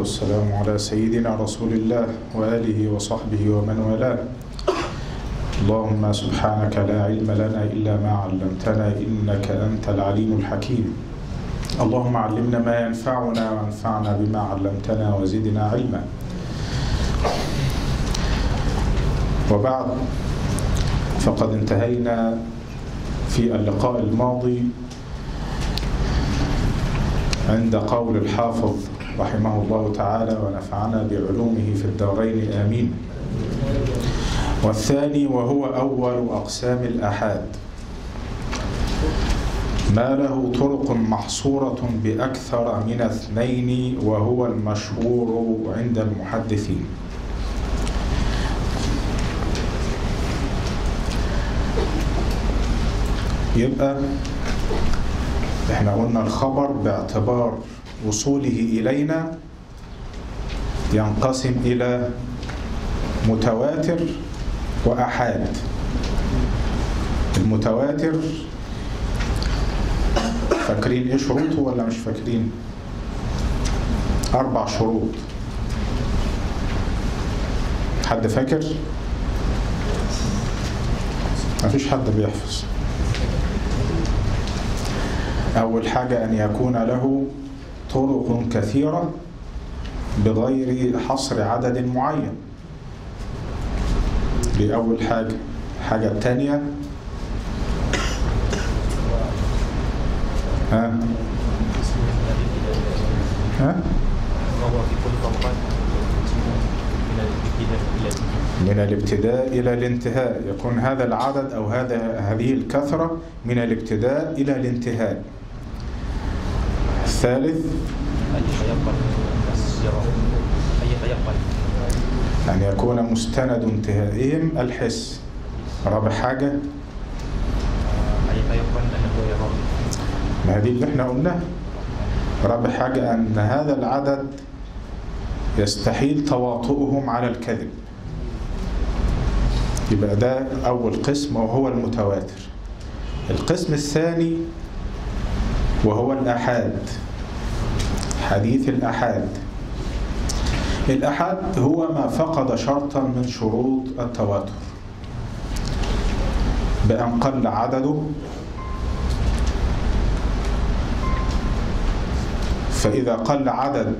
والسلام على سيدنا رسول الله وآله وصحبه ومن والاه. اللهم سبحانك لا علم لنا إلا ما علمتنا إنك أنت العليم الحكيم. اللهم علمنا ما ينفعنا وانفعنا بما علمتنا وزدنا علما. وبعد، فقد انتهينا في اللقاء الماضي عند قول الحافظ رحمه الله تعالى ونفعنا بعلومه في الدارين آمين. والثاني وهو أول أقسام الآحاد، ما له طرق محصورة بأكثر من 2 وهو المشهور عند المحدثين. يبقى احنا قلنا الخبر باعتبار وصوله إلينا ينقسم إلى متواتر وأحاد. المتواتر فاكرين ايه شروطه ولا مش فاكرين؟ 4 شروط. حد فاكر؟ مفيش حد بيحفظ. أول حاجة أن يكون له طرق كثيرة بغير حصر عدد معين. دي أول حاجة. الحاجة الثانية من الابتداء إلى الانتهاء، يكون هذا العدد أو هذه الكثرة من الابتداء إلى الانتهاء. الثالث أن يكون مستند انتهائهم الحس. رابع حاجة ما هذه اللي احنا قلناها. رابع حاجة أن هذا العدد يستحيل تواطؤهم على الكذب. يبقى ده أول قسم وهو المتواتر. القسم الثاني وهو الآحاد، حديث الآحاد. الآحاد هو ما فقد شرطا من شروط التواتر بأن قل عدده، فإذا قل عدد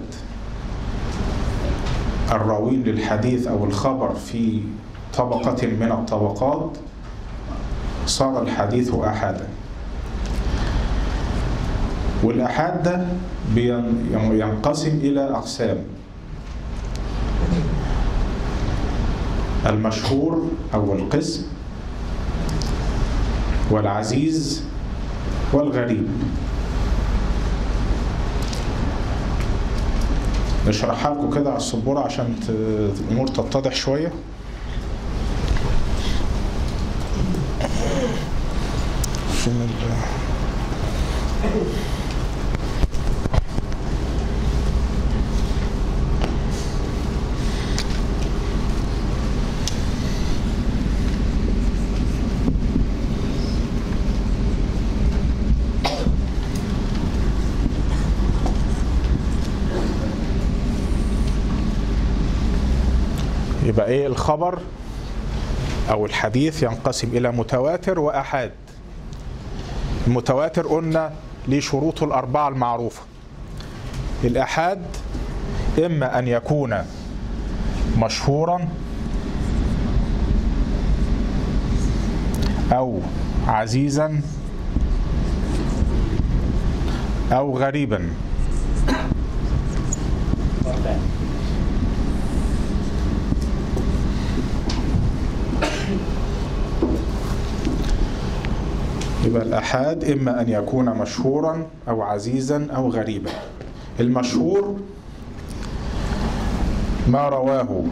الراوين للحديث أو الخبر في طبقة من الطبقات صار الحديث آحادا. والآحاد ده ينقسم إلى أقسام: المشهور أول قسم، والعزيز، والغريب. نشرحها لكم كده على السبورة عشان الأمور تتضح شوية. يبقى ايه الخبر او الحديث؟ ينقسم الى متواتر واحاد. المتواتر قلنا ليه شروطه ال4 المعروفة. الآحاد إما أن يكون مشهورا أو عزيزا أو غريبا. يبقى الآحاد إما أن يكون مشهورا أو عزيزا أو غريبا. المشهور ما رواه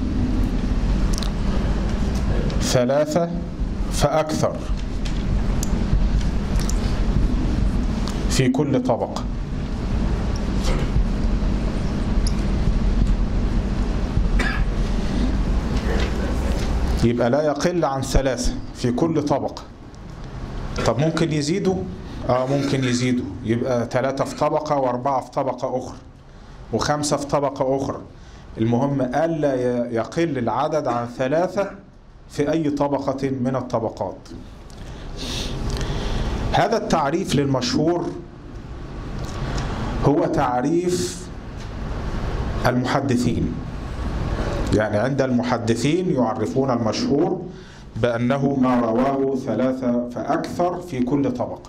3 فأكثر في كل طبقة. يبقى لا يقل عن 3 في كل طبقة. طب ممكن يزيدوا؟ ممكن يزيدوا، يبقى 3 في طبقة و4 في طبقة أخرى. وخمسة في طبقة أخرى. المهم ألا يقل العدد عن 3 في أي طبقة من الطبقات. هذا التعريف للمشهور هو تعريف المحدثين. يعني عند المحدثين يعرفون المشهور بأنه ما رواه 3 فأكثر في كل طبقة.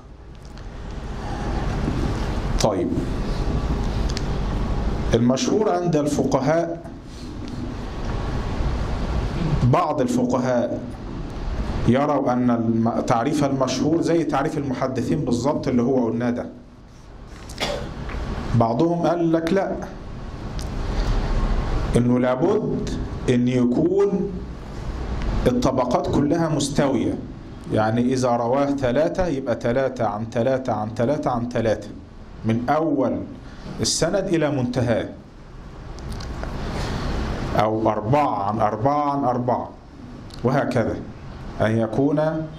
طيب، المشهور عند الفقهاء، بعض الفقهاء يروا أن تعريف المشهور زي تعريف المحدثين بالضبط اللي هو قلنا ده. بعضهم قال لك لا، إنه لابد إن يكون الطبقات كلها مستوية. يعني إذا رواه 3 يبقى 3 عن 3 عن 3 عن 3 من أول السند إلى منتهاه، أو 4 عن 4 عن 4، وهكذا، أن يكون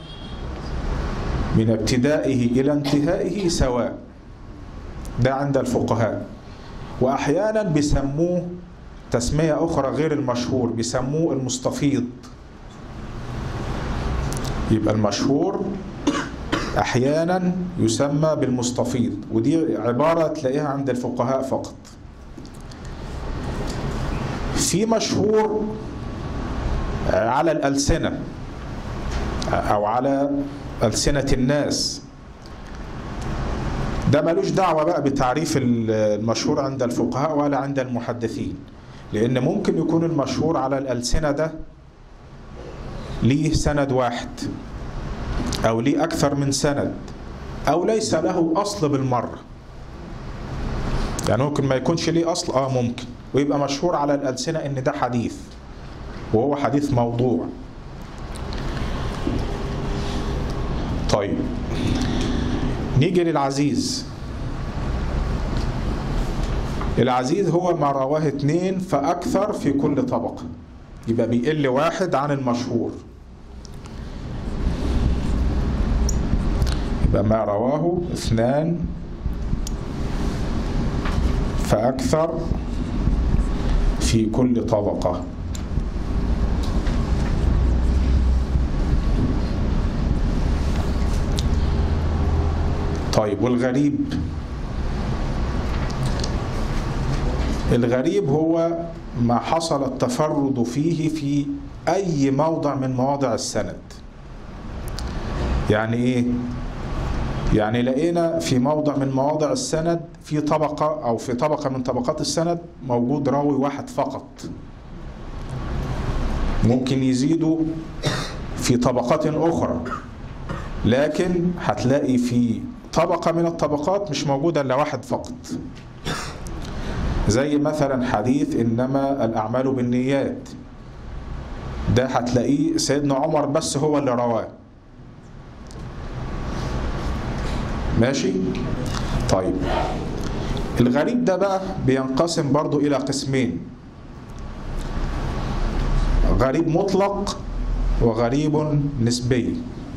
من ابتدائه إلى انتهائه سواء. ده عند الفقهاء. وأحيانا بيسموه تسمية أخرى غير المشهور، بيسموه المستفيض. يبقى المشهور أحيانا يسمى بالمستفيض، ودي عبارة تلاقيها عند الفقهاء فقط. في مشهور على الألسنة أو على ألسنة الناس، ده ملوش دعوة بقى بتعريف المشهور عند الفقهاء ولا عند المحدثين، لأن ممكن يكون المشهور على الألسنة ده ليه سند واحد أو ليه أكثر من سند أو ليس له أصل بالمرة. يعني ممكن ما يكونش ليه أصل، ممكن، ويبقى مشهور على الألسنة إن ده حديث وهو حديث موضوع. طيب، نيجي للعزيز. العزيز هو ما رواه 2 فأكثر في كل طبقة، يبقى بيقل 1 عن المشهور. يبقى ما رواه 2 فأكثر في كل طبقة. طيب، والغريب؟ الغريب هو ما حصل التفرد فيه في أي موضع من مواضع السند. يعني إيه؟ يعني لقينا في موضع من مواضع السند في طبقة أو في طبقة من طبقات السند موجود راوي واحد فقط. ممكن يزيدوا في طبقات أخرى، لكن هتلاقي في طبقة من الطبقات مش موجودة إلا واحد فقط. زي مثلا حديث إنما الأعمال بالنيات، ده هتلاقيه سيدنا عمر بس هو اللي رواه. ماشي؟ طيب، الغريب ده بقى بينقسم برضو إلى قسمين: غريب مطلق وغريب نسبي.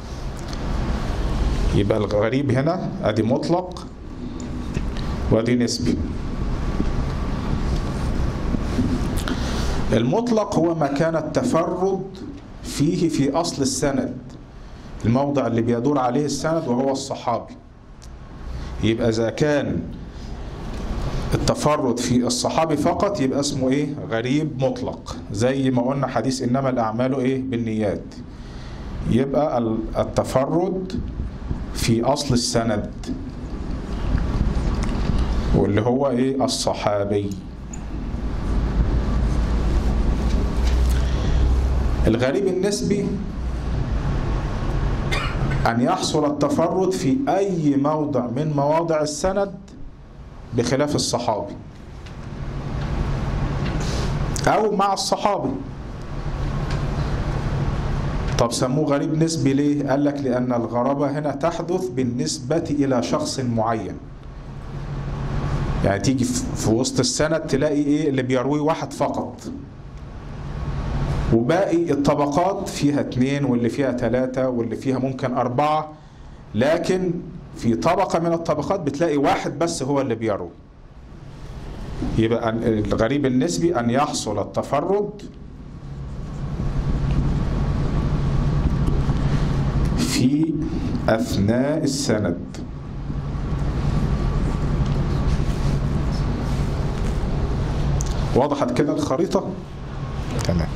يبقى الغريب هنا ادي مطلق وادي نسبي. المطلق هو ما كان التفرد فيه في أصل السند، الموضع اللي بيدور عليه السند وهو الصحابي. يبقى إذا كان التفرد في الصحابي فقط يبقى اسمه إيه؟ غريب مطلق. زي ما قلنا حديث إنما الأعمال إيه؟ بالنيات. يبقى التفرد في أصل السند واللي هو إيه؟ الصحابي. الغريب النسبي أن يحصل التفرد في أي موضع من مواضع السند بخلاف الصحابي أو مع الصحابي. طب سموه غريب نسبي ليه؟ قال لك لأن الغرابة هنا تحدث بالنسبة إلى شخص معين. يعني تيجي في وسط السند تلاقي إيه؟ اللي بيرويه واحد فقط، وباقي الطبقات فيها 2 واللي فيها 3 واللي فيها ممكن 4، لكن في طبقة من الطبقات بتلاقي واحد بس هو اللي بيروي. يبقى الغريب النسبي أن يحصل التفرد في أثناء السند. وضحت كده الخريطة؟ تمام.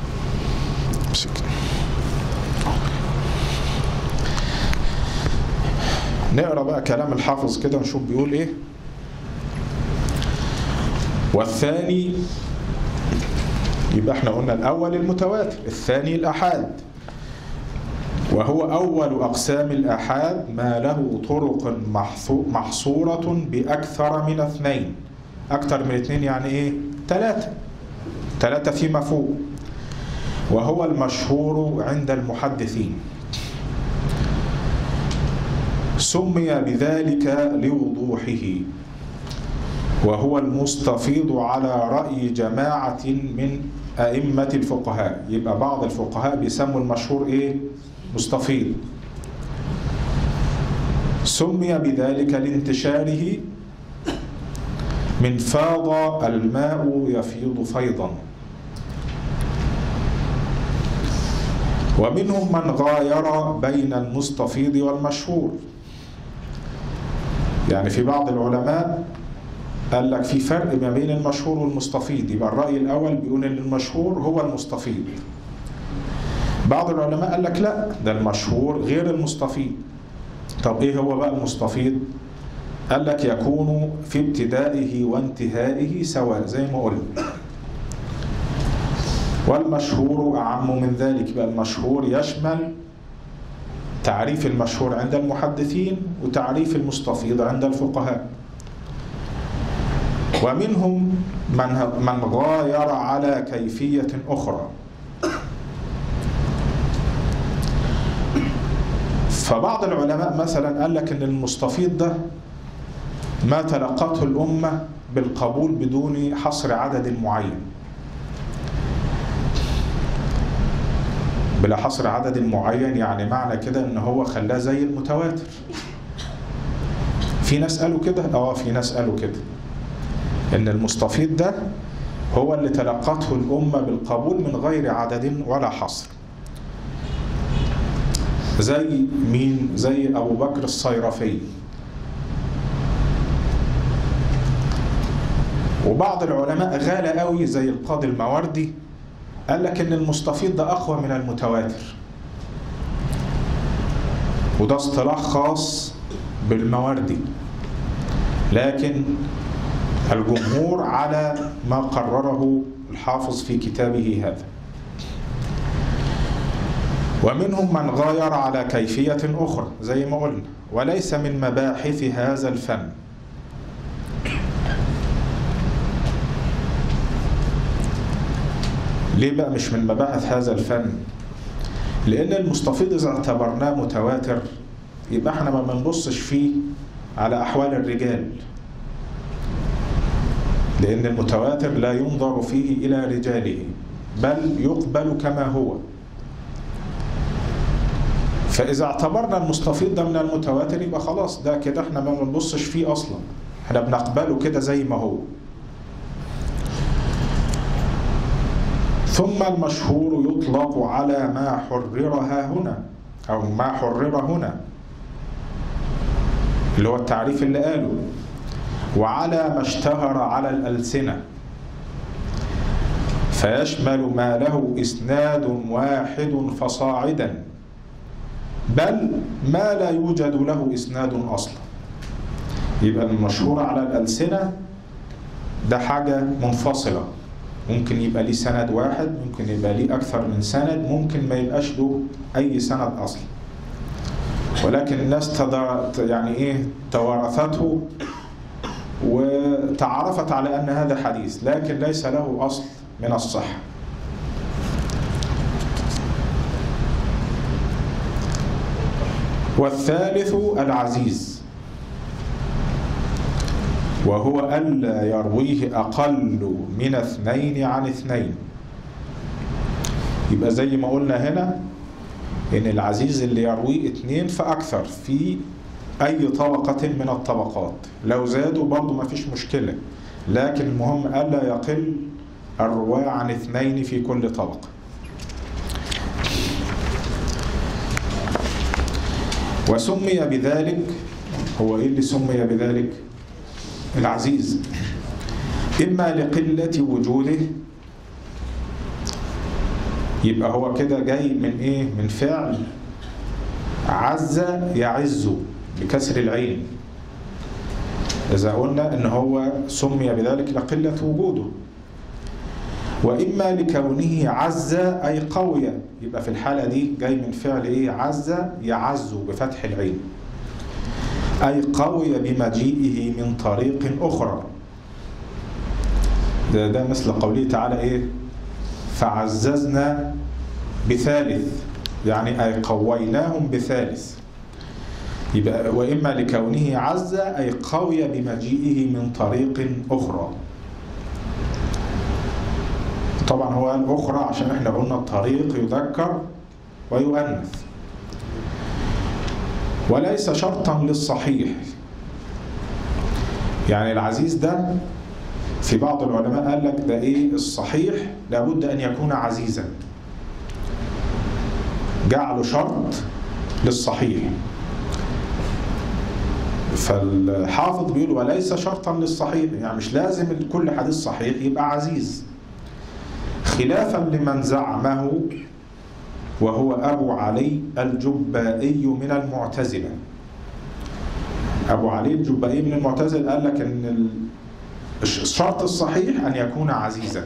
نقرأ بقى كلام الحافظ كده ونشوف بيقول ايه. والثاني، يبقى احنا قلنا الأول المتواتر، الثاني الأحاد، وهو أول أقسام الآحاد ما له طرق محصورة بأكثر من 2. أكثر من 2 يعني إيه؟ 3 فيما فوق. وهو المشهور عند المحدثين، سمي بذلك لوضوحه، وهو المستفيض على رأي جماعة من أئمة الفقهاء. يبقى بعض الفقهاء بيسموا المشهور إيه؟ مستفيض. سمي بذلك لانتشاره من فاض الماء يفيض فيضا. ومنهم من غاير بين المستفيض والمشهور، يعني في بعض العلماء قال لك في فرق ما بين المشهور والمستفيض. يبقى الرأي الأول بيقول إن المشهور هو المستفيض. بعض العلماء قال لك لا، ده المشهور غير المستفيض. طب إيه هو بقى المستفيض؟ قال لك يكون في ابتدائه وانتهائه سواء زي ما قلنا. والمشهور أعم من ذلك. بقى المشهور يشمل تعريف المشهور عند المحدثين وتعريف المستفيض عند الفقهاء. ومنهم من غاير على كيفية أخرى. فبعض العلماء مثلا قال لك إن المستفيض ده ما تلقته الأمة بالقبول بدون حصر عدد معين، بلا حصر عدد معين. يعني معنى كده إن هو خلاه زي المتواتر. في ناس قالوا كده، في ناس قالوا كده إن المستفيض ده هو اللي تلقته الأمة بالقبول من غير عدد ولا حصر. زي مين؟ زي أبو بكر الصيرفي. وبعض العلماء غالى قوي زي القاضي الماوردي قال لك إن المستفيض ده أقوى من المتواتر، وده اصطلاح خاص بالماوردي. لكن الجمهور على ما قرره الحافظ في كتابه هذا. ومنهم من غاير على كيفية أخرى زي ما قلنا، وليس من مباحث هذا الفن. ليه بقى مش من مباحث هذا الفن؟ لأن المستفيض إذا اعتبرناه متواتر يبقى احنا ما بنبصش فيه على أحوال الرجال، لأن المتواتر لا ينظر فيه إلى رجاله بل يقبل كما هو. فإذا اعتبرنا المستفيض ده من المتواتر يبقى خلاص ده كده احنا ما بنبصش فيه أصلا، احنا بنقبله كده زي ما هو. ثم المشهور يطلق على ما حررها هنا أو ما حرر هنا، اللي هو التعريف اللي قاله، وعلى ما اشتهر على الألسنة، فيشمل ما له إسناد واحد فصاعدا، بل ما لا يوجد له إسناد أصلا. يبقى المشهور على الألسنة ده حاجة منفصلة، ممكن يبقى ليه سند واحد، ممكن يبقى ليه أكثر من سند، ممكن ما يبقاش له أي سند أصلا، ولكن الناس توارثته وتعرفت على أن هذا حديث، لكن ليس له أصل من الصحة. والثالث العزيز، وهو ألا يرويه أقل من 2 عن 2. يبقى زي ما قلنا هنا إن العزيز اللي يرويه 2 فأكثر في أي طبقة من الطبقات، لو زادوا برضو ما فيش مشكلة، لكن المهم ألا يقل الرواة عن 2 في كل طبقة. وسمي بذلك، هو إيه اللي سمي بذلك؟ العزيز، إما لقلة وجوده، يبقى هو كده جاي من إيه؟ من فعل عز يعز بكسر العين، إذا قلنا إن هو سمي بذلك لقلة وجوده. وإما لكونه عز أي قوي، يبقى في الحالة دي جاي من فعل إيه؟ عز يعز بفتح العين، أي قوي بمجيئه من طريق أخرى. ده مثل قوله تعالى إيه؟ فعززنا بثالث، يعني أي قويناهم بثالث. يبقى وإما لكونه عز أي قوي بمجيئه من طريق أخرى. طبعا هو قال أخرى عشان احنا قلنا الطريق يذكر ويؤنث. وليس شرطا للصحيح، يعني العزيز ده في بعض العلماء قال لك ده ايه؟ الصحيح لابد ان يكون عزيزا، جعله شرط للصحيح. فالحافظ بيقول وليس شرطا للصحيح، يعني مش لازم كل حديث صحيح يبقى عزيز، خلافا لمن زعمه وهو أبو علي الجبائي من المعتزلة. أبو علي الجبائي من المعتزلة قال لك أن الشرط الصحيح أن يكون عزيزا.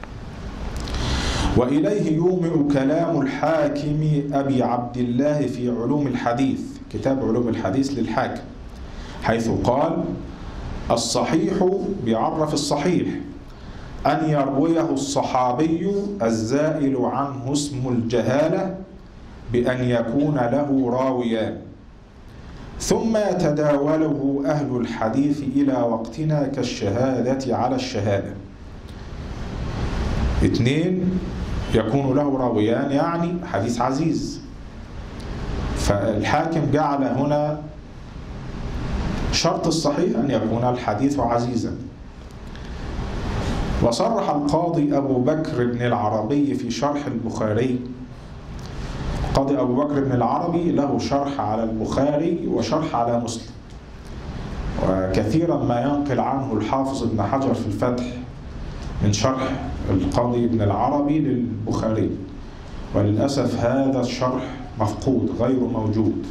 وإليه يومئ كلام الحاكم أبي عبد الله في علوم الحديث، كتاب علوم الحديث للحاكم، حيث قال الصحيح بيعرف الصحيح أن يرويه الصحابي الزائل عنه اسم الجهالة بأن يكون له راويان، ثم يتداوله أهل الحديث إلى وقتنا كالشهادة على الشهادة. 2 يكون له راويان، يعني حديث عزيز. فالحاكم جعل هنا شرط الصحيح أن يكون الحديث عزيزا. وصرح القاضي أبو بكر بن العربي في شرح البخاري، القاضي أبو بكر بن العربي له شرح على البخاري وشرح على مسلم، وكثيرا ما ينقل عنه الحافظ ابن حجر في الفتح من شرح القاضي ابن العربي للبخاري، وللأسف هذا الشرح مفقود غير موجود.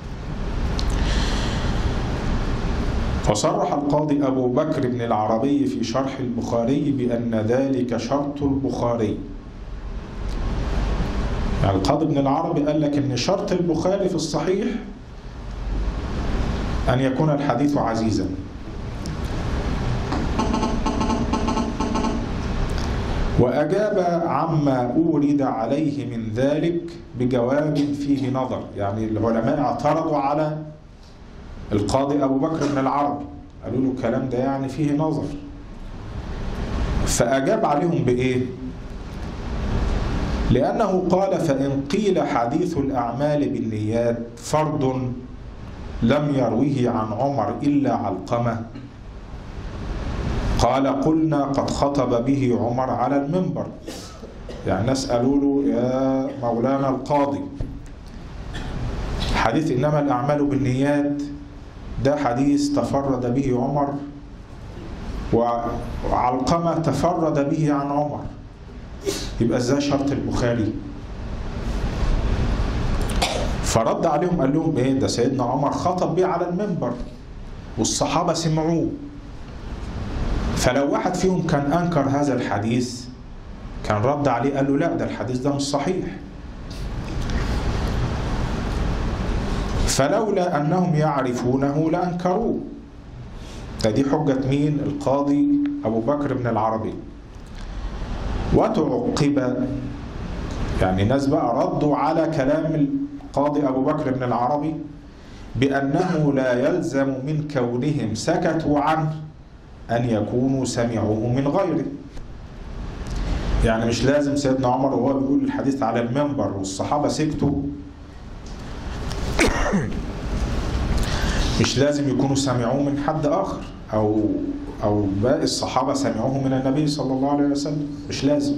وصرح القاضي أبو بكر بن العربي في شرح البخاري بأن ذلك شرط البخاري، يعني القاضي ابن العربي قال لك أن شرط البخاري في الصحيح أن يكون الحديث عزيزا. وأجاب عما أورد عليه من ذلك بجواب فيه نظر، يعني العلماء اعترضوا على القاضي أبو بكر بن العربي، قالوا له الكلام ده يعني فيه نظر، فأجاب عليهم بإيه؟ لأنه قال فإن قيل حديث الأعمال بالنيات فرد لم يرويه عن عمر إلا علقمة، قال قلنا قد خطب به عمر على المنبر. يعني ناس قالوا له يا مولانا القاضي، حديث إنما الأعمال بالنيات ده حديث تفرد به عمر، وعلقمة تفرد به عن عمر، يبقى ازاي شرط البخاري؟ فرد عليهم قال لهم ايه؟ ده سيدنا عمر خطب به على المنبر والصحابة سمعوه، فلو واحد فيهم كان أنكر هذا الحديث كان رد عليه قال له لا ده الحديث ده مش صحيح. فلولا أنهم يعرفونه لأنكروه. دي حجة مين؟ القاضي أبو بكر بن العربي. وتعقب، يعني الناس بقى ردوا على كلام القاضي أبو بكر بن العربي بأنه لا يلزم من كونهم سكتوا عنه أن يكونوا سمعوه من غيره. يعني مش لازم سيدنا عمر وهو بيقول الحديث على المنبر والصحابة سكتوا مش لازم يكونوا سمعوه من حد آخر أو باقي الصحابة سمعوه من النبي صلى الله عليه وسلم، مش لازم.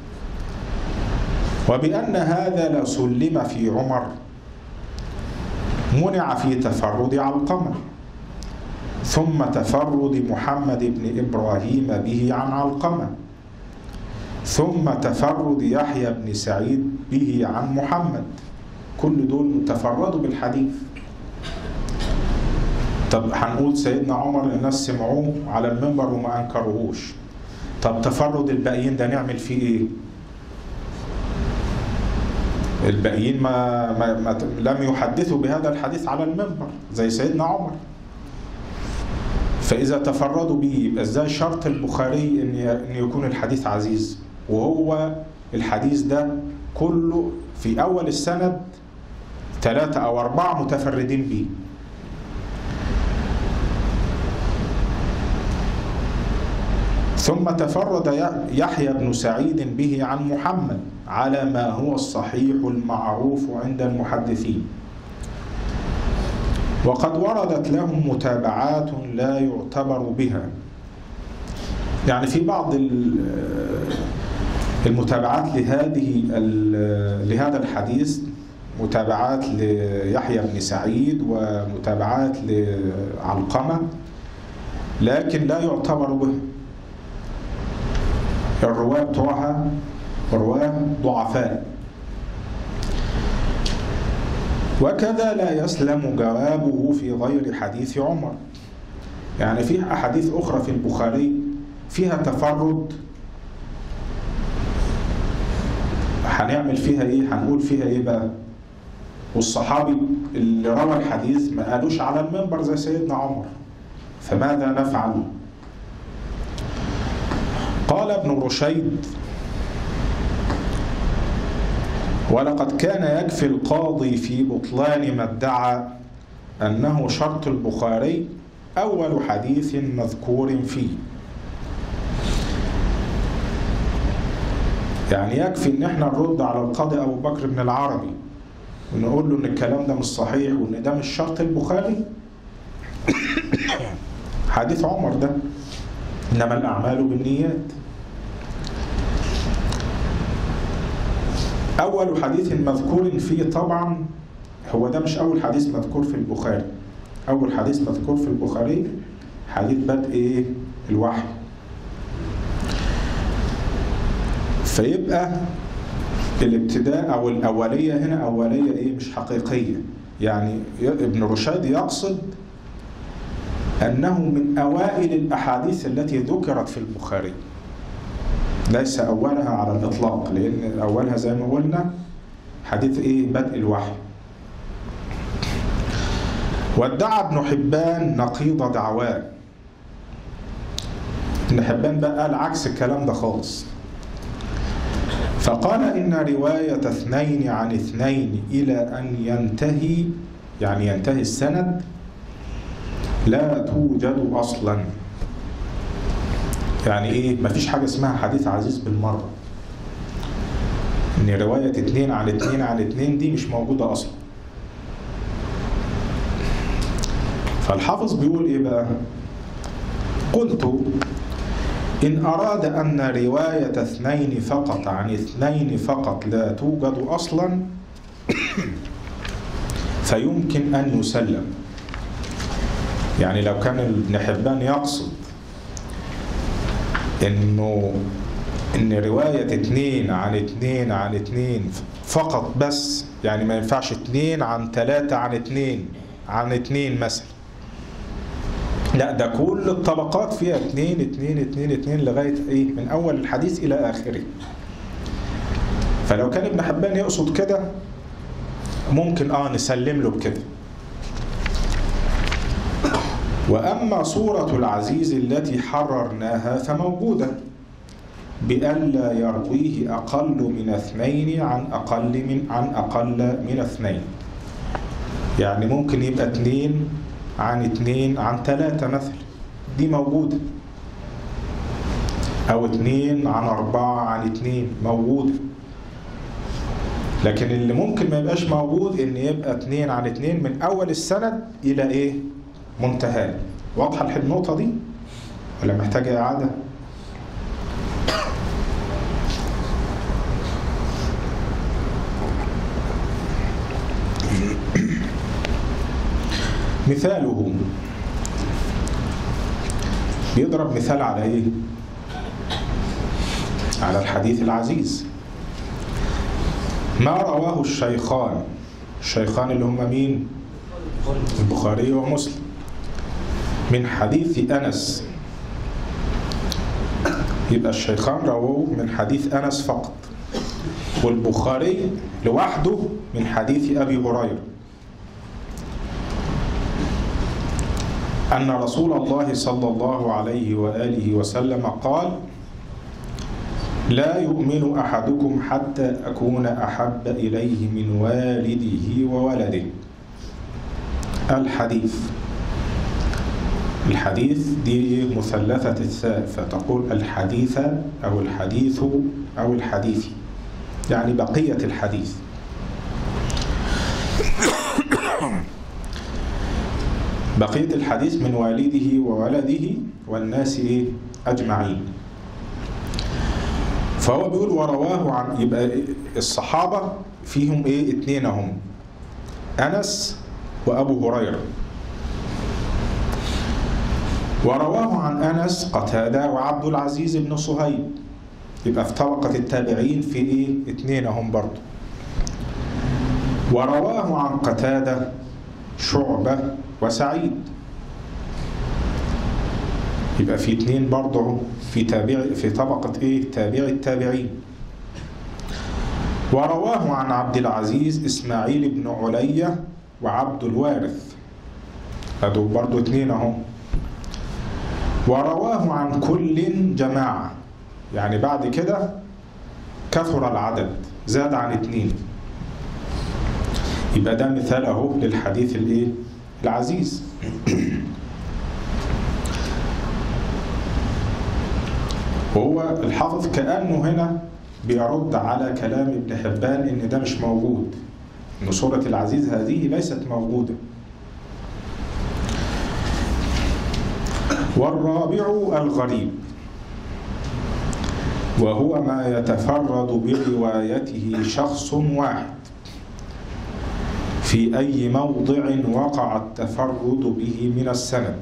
وبأن هذا لسلم في عمر منع في تفرد علقمة، ثم تفرد محمد بن إبراهيم به عن علقمة، ثم تفرد يحيى بن سعيد به عن محمد. كل دول تفردوا بالحديث. طب هنقول سيدنا عمر الناس سمعوه على المنبر وما أنكروهوش، طب تفرد الباقيين ده نعمل فيه إيه؟ الباقيين ما لم يحدثوا بهذا الحديث على المنبر زي سيدنا عمر، فإذا تفردوا به يبقى ازاي شرط البخاري إن يكون الحديث عزيز، وهو الحديث ده كله في أول السند 3 أو 4 متفردين به. ثم تفرد يحيى بن سعيد به عن محمد على ما هو الصحيح المعروف عند المحدثين، وقد وردت لهم متابعات لا يعتبر بها. يعني في بعض المتابعات لهذا الحديث، متابعات ليحيى بن سعيد ومتابعات لعلقمة، لكن لا يعتبر به. الرواة بتوعها رواة ضعفاء. وكذا لا يسلم جوابه في غير حديث عمر. يعني في أحاديث أخرى في البخاري فيها تفرد، هنعمل فيها إيه؟ هنقول فيها إيه بقى؟ والصحابي اللي روى الحديث ما قالوش على المنبر زي سيدنا عمر، فماذا نفعل؟ قال ابن رشيد: ولقد كان يكفي القاضي في بطلان ما ادعى أنه شرط البخاري أول حديث مذكور فيه. يعني يكفي إن احنا نرد على القاضي أبو بكر بن العربي ونقول له إن الكلام ده مش صحيح وإن ده مش شرط البخاري. حديث عمر ده، إنما الأعمال بالنيات. أول حديث مذكور فيه طبعا هو ده مش أول حديث مذكور في البخاري. أول حديث مذكور في البخاري حديث بدء الوحي. فيبقى الابتداء أو الأولية هنا أولية مش حقيقية. يعني ابن رشيد يقصد أنه من أوائل الأحاديث التي ذكرت في البخاري، ليس أولها على الإطلاق، لأن أولها زي ما قلنا حديث بدء الوحي. وادعى ابن حبان نقيض دعواه. ابن حبان بقى قال عكس الكلام ده خالص، فقال إن رواية 2 عن 2 إلى أن ينتهي، يعني ينتهي السند، لا توجد أصلا. يعني مفيش حاجة اسمها حديث عزيز بالمرة. إن رواية 2 عن 2 عن 2 دي مش موجودة أصلا. فالحافظ بيقول بقى؟ قلت: إن أراد أن رواية 2 فقط عن 2 فقط لا توجد أصلا فيمكن أن يسلم. يعني لو كان ابن حبان يقصد إن رواية 2 عن 2 عن 2 فقط بس، يعني ما ينفعش 2 عن 3 عن 2 عن 2 مثلا، لا ده كل الطبقات فيها 2 2 2 2 لغاية من أول الحديث إلى آخره. فلو كان ابن حبان يقصد كده ممكن نسلم له بكده. وأما صورة العزيز التي حررناها فموجودة، بألا يرويه أقل من 2 عن أقل من 2. يعني ممكن يبقى 2 عن 2 عن 3 مثلا، دي موجودة، أو 2 عن 4 عن 2 موجودة. لكن اللي ممكن ما يبقاش موجود إن يبقى 2 عن 2 من أول السند إلى منتهى. واضحة النقطة دي؟ ولا محتاجة إعادة؟ مثاله، بيضرب مثال على إيه؟ على الحديث العزيز. ما رواه الشيخان اللي هم مين؟ البخاري ومسلم، من حديث أنس. يبقى الشيخان رووه من حديث أنس فقط، والبخاري لوحده من حديث أبي هريرة أن رسول الله صلى الله عليه وآله وسلم قال: لا يؤمن أحدكم حتى أكون أحب إليه من والده وولده. الحديث دي مثلثة الثاء، فتقول الحديث أو الحديث أو الحديث، يعني بقية الحديث. بقية الحديث من والده وولده والناس أجمعين. فهو بيقول ورواه عن، يبقى الصحابة فيهم اتنين هم، أنس وأبو هريرة. ورواه عن أنس قتادة وعبد العزيز بن صهيب، يبقى في طبقة التابعين في اتنين هم برضو. ورواه عن قتادة شعبة وسعيد، يبقى في اتنين برضو في طبقة تابع التابعين. ورواه عن عبد العزيز إسماعيل بن علية وعبد الوارث، هذول برضو اتنين اهم. ورواه عن كل جماعة، يعني بعد كده كثر العدد زاد عن اتنين، يبقى ده مثال اهو للحديث العزيز. وهو الحافظ كأنه هنا بيرد على كلام ابن حبان إن ده مش موجود، إن سورة العزيز هذه ليست موجودة. والرابع الغريب، وهو ما يتفرد بروايته شخص واحد في أي موضع وقع التفرد به من السند.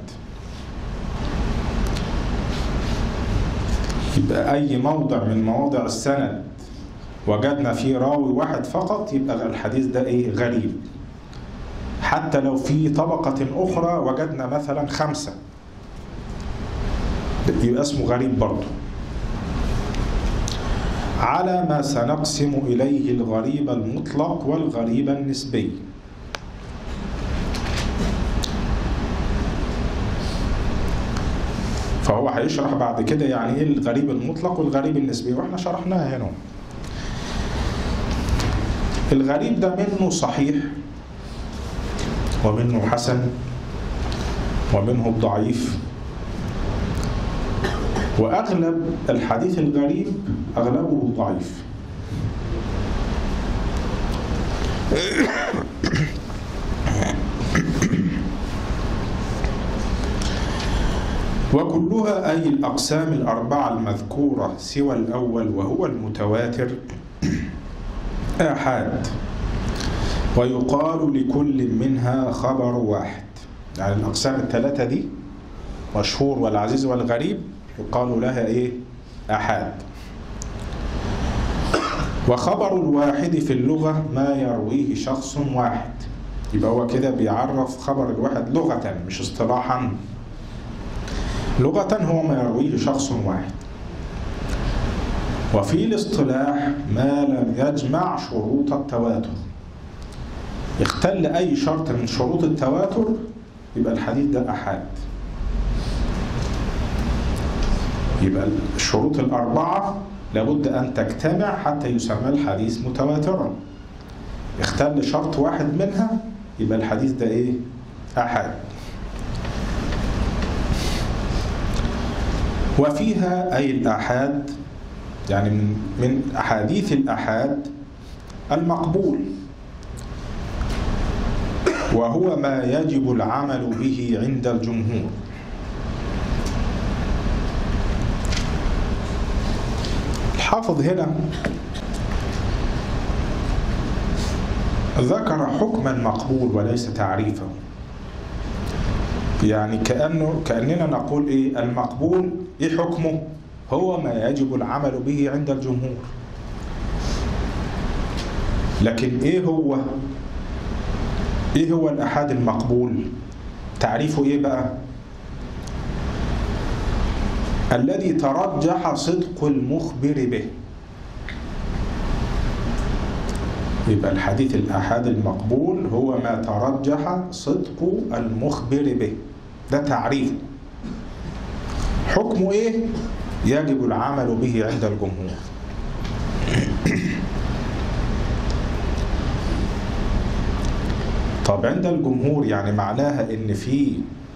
يبقى أي موضع من مواضع السند وجدنا فيه راوي واحد فقط، يبقى الحديث ده غريب. حتى لو في طبقة أخرى وجدنا مثلا 5، يبقى اسمه غريب برضه. على ما سنقسم إليه الغريب المطلق والغريب النسبي. فهو هيشرح بعد كده يعني ايه الغريب المطلق والغريب النسبي، واحنا شرحناها هنا. الغريب ده منه صحيح ومنه حسن ومنه الضعيف، وأغلب الحديث الغريب أغلبه ضعيف. وكلها أي الأقسام الأربعة المذكورة سوى الأول وهو المتواتر آحاد، ويقال لكل منها خبر واحد. يعني الأقسام الثلاثة دي، مشهور والعزيز والغريب، يقال لها آحاد. وخبر الواحد في اللغة ما يرويه شخص واحد، يبقى هو كده بيعرف خبر الواحد لغة مش اصطلاحا. لغة هو ما يرويه شخص واحد. وفي الاصطلاح ما لم يجمع شروط التواتر، يختل أي شرط من شروط التواتر يبقى الحديث ده آحاد. يبقى الشروط الأربعة لابد أن تجتمع حتى يسمى الحديث متواترا. يختل شرط واحد منها يبقى الحديث ده آحاد. وفيها أي الآحاد، يعني من أحاديث الآحاد المقبول، وهو ما يجب العمل به عند الجمهور. الحافظ هنا ذكر حكما مقبول وليس تعريفه. يعني كأننا نقول إيه المقبول إيه حكمه؟ هو ما يجب العمل به عند الجمهور. لكن إيه هو الأحاد المقبول؟ تعريفه إيه بقى؟ الذي ترجح صدق المخبر به. يبقى الحديث الأحاد المقبول هو ما ترجح صدق المخبر به، ده تعريفه. حكمه إيه؟ يجب العمل به عند الجمهور. طب عند الجمهور يعني معناها إن في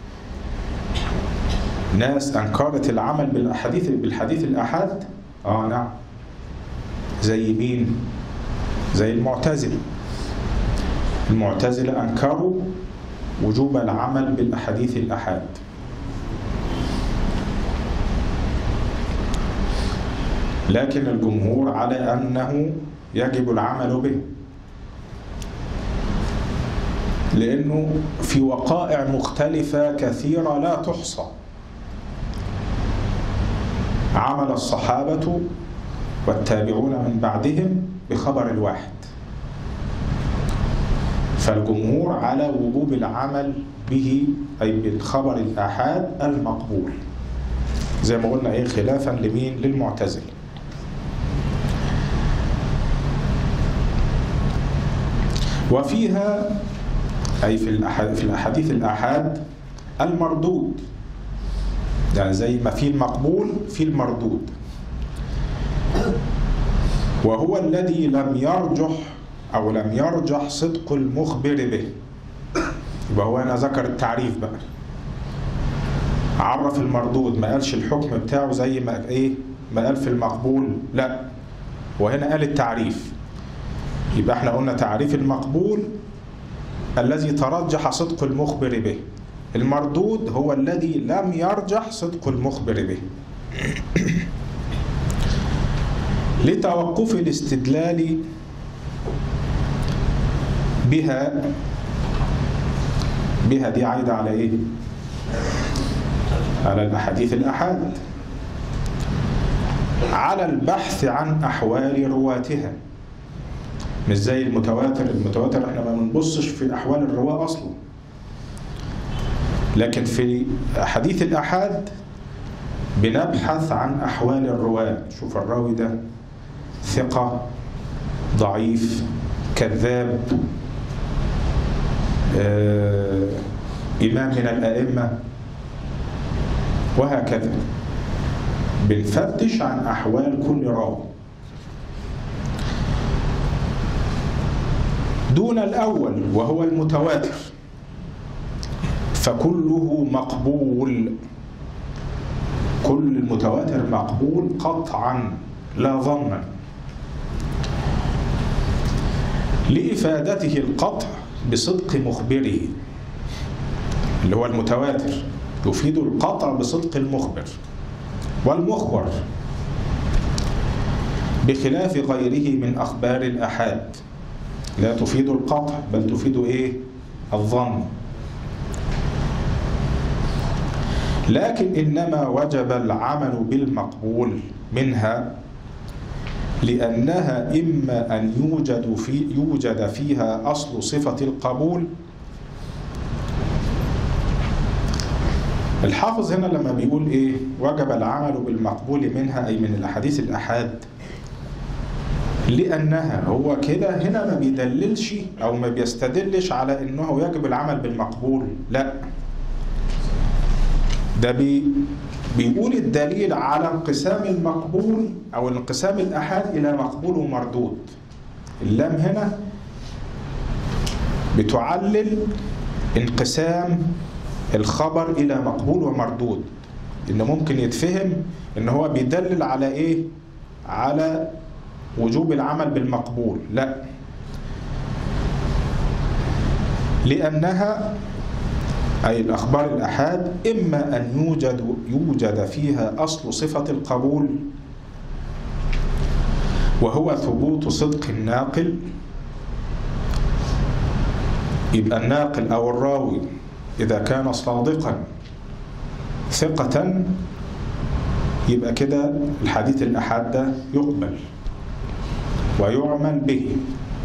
ناس أنكرت العمل بالحديث الأحاد؟ نعم. زي مين؟ زي المعتزلة. المعتزلة أنكروا وجوب العمل بالأحاديث الأحاد. لكن الجمهور على أنه يجب العمل به، لأنه في وقائع مختلفة كثيرة لا تحصى عمل الصحابة والتابعون من بعدهم بخبر الواحد. فالجمهور على وجوب العمل به أي بالخبر الآحاد المقبول، زي ما قلنا خلافا لمين؟ للمعتزلة. وفيها أي في الأحاديث الآحاد المردود، يعني زي ما في المقبول في المردود، وهو الذي لم يرجح صدق المخبر به. يبقى هو هنا ذكر التعريف بقى، عرف المردود، ما قالش الحكم بتاعه زي ما قال في المقبول، لا، وهنا قال التعريف. يبقى احنا قلنا تعريف المقبول الذي ترجح صدق المخبر به، المردود هو الذي لم يرجح صدق المخبر به. لتوقف الاستدلال بها دي عايدة على ايه؟ على الأحاديث الأحاد، على البحث عن أحوال رواتها، مش زي المتواتر احنا ما بنبصش في أحوال الرواة أصلا، لكن في حديث الأحاد بنبحث عن أحوال الرواة. شوف الراوي ده ثقة، ضعيف، كذاب، إمام من الأئمة، وهكذا. بنفتش عن أحوال كل راوي دون الأول وهو المتواتر، فكله مقبول. كل المتواتر مقبول قطعا لا ظنا، لإفادته القطع بصدق مخبره اللي هو المتواتر، يفيد القطع بصدق المخبر، والمخبر بخلاف غيره من أخبار الأحاد لا تفيد القطع بل تفيد الظن. لكن إنما وجب العمل بالمقبول منها لأنها إما أن يوجد فيها أصل صفة القبول. الحافظ هنا لما بيقول وجب العمل بالمقبول منها أي من الأحاديث الأحاد، لأنها هو كده هنا ما بيدللش أو ما بيستدلش على أنه يجب العمل بالمقبول، لا، ده بيقول الدليل على انقسام المقبول أو انقسام الأحاد إلى مقبول ومردود. اللام هنا بتعلل انقسام الخبر إلى مقبول ومردود، إنه ممكن يتفهم إن هو بيدلل على على وجوب العمل بالمقبول، لا، لأنها أي الأخبار الأحاد إما أن يوجد فيها أصل صفة القبول وهو ثبوت صدق الناقل. يبقى الناقل أو الراوي إذا كان صادقا ثقة يبقى كده الحديث الأحاد ده يقبل ويعمل به.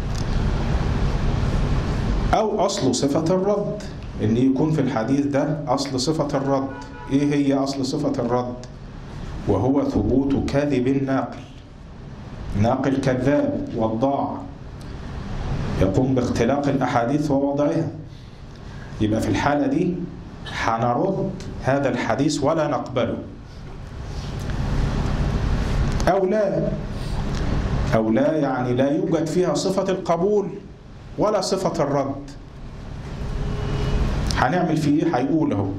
أو أصل صفة الرد، إن يكون في الحديث ده أصل صفة الرد. إيه هي أصل صفة الرد؟ وهو ثبوت كذب الناقل. ناقل كذاب وضاع يقوم باختلاق الأحاديث ووضعها، يبقى في الحالة دي هنرد هذا الحديث ولا نقبله. أو لا يعني لا يوجد فيها صفة القبول ولا صفة الرد. هنعمل فيه ايه؟ هيقوله.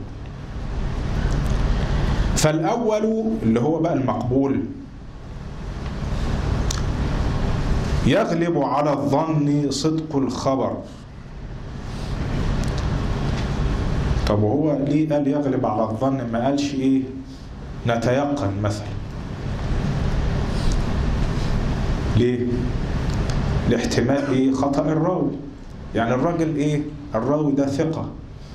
فالأول اللي هو بقى المقبول يغلب على الظن صدق الخبر. طب وهو ليه قال يغلب على الظن؟ ما قالش ايه نتيقن مثلا؟ ليه؟ لاحتمال ايه خطأ الراوي. يعني الراجل ايه الراوي ده ثقة،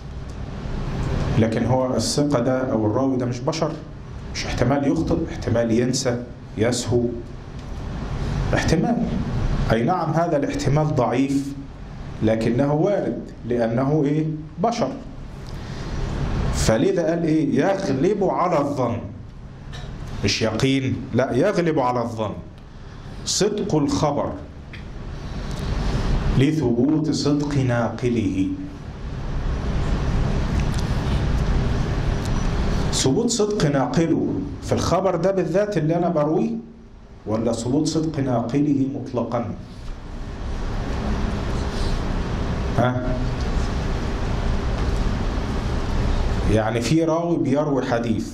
لكن هو الثقة ده او الراوي ده مش بشر، مش احتمال يخطئ، احتمال ينسى يسهو، احتمال. اي نعم هذا الاحتمال ضعيف لكنه وارد لانه ايه بشر. فلذا قال ايه يغلب على الظن، مش يقين، لا يغلب على الظن صدق الخبر لثبوت صدق ناقله. ثبوت صدق ناقله في الخبر ده بالذات اللي أنا برويه، ولا ثبوت صدق ناقله مطلقا؟ يعني في راوي بيروي حديث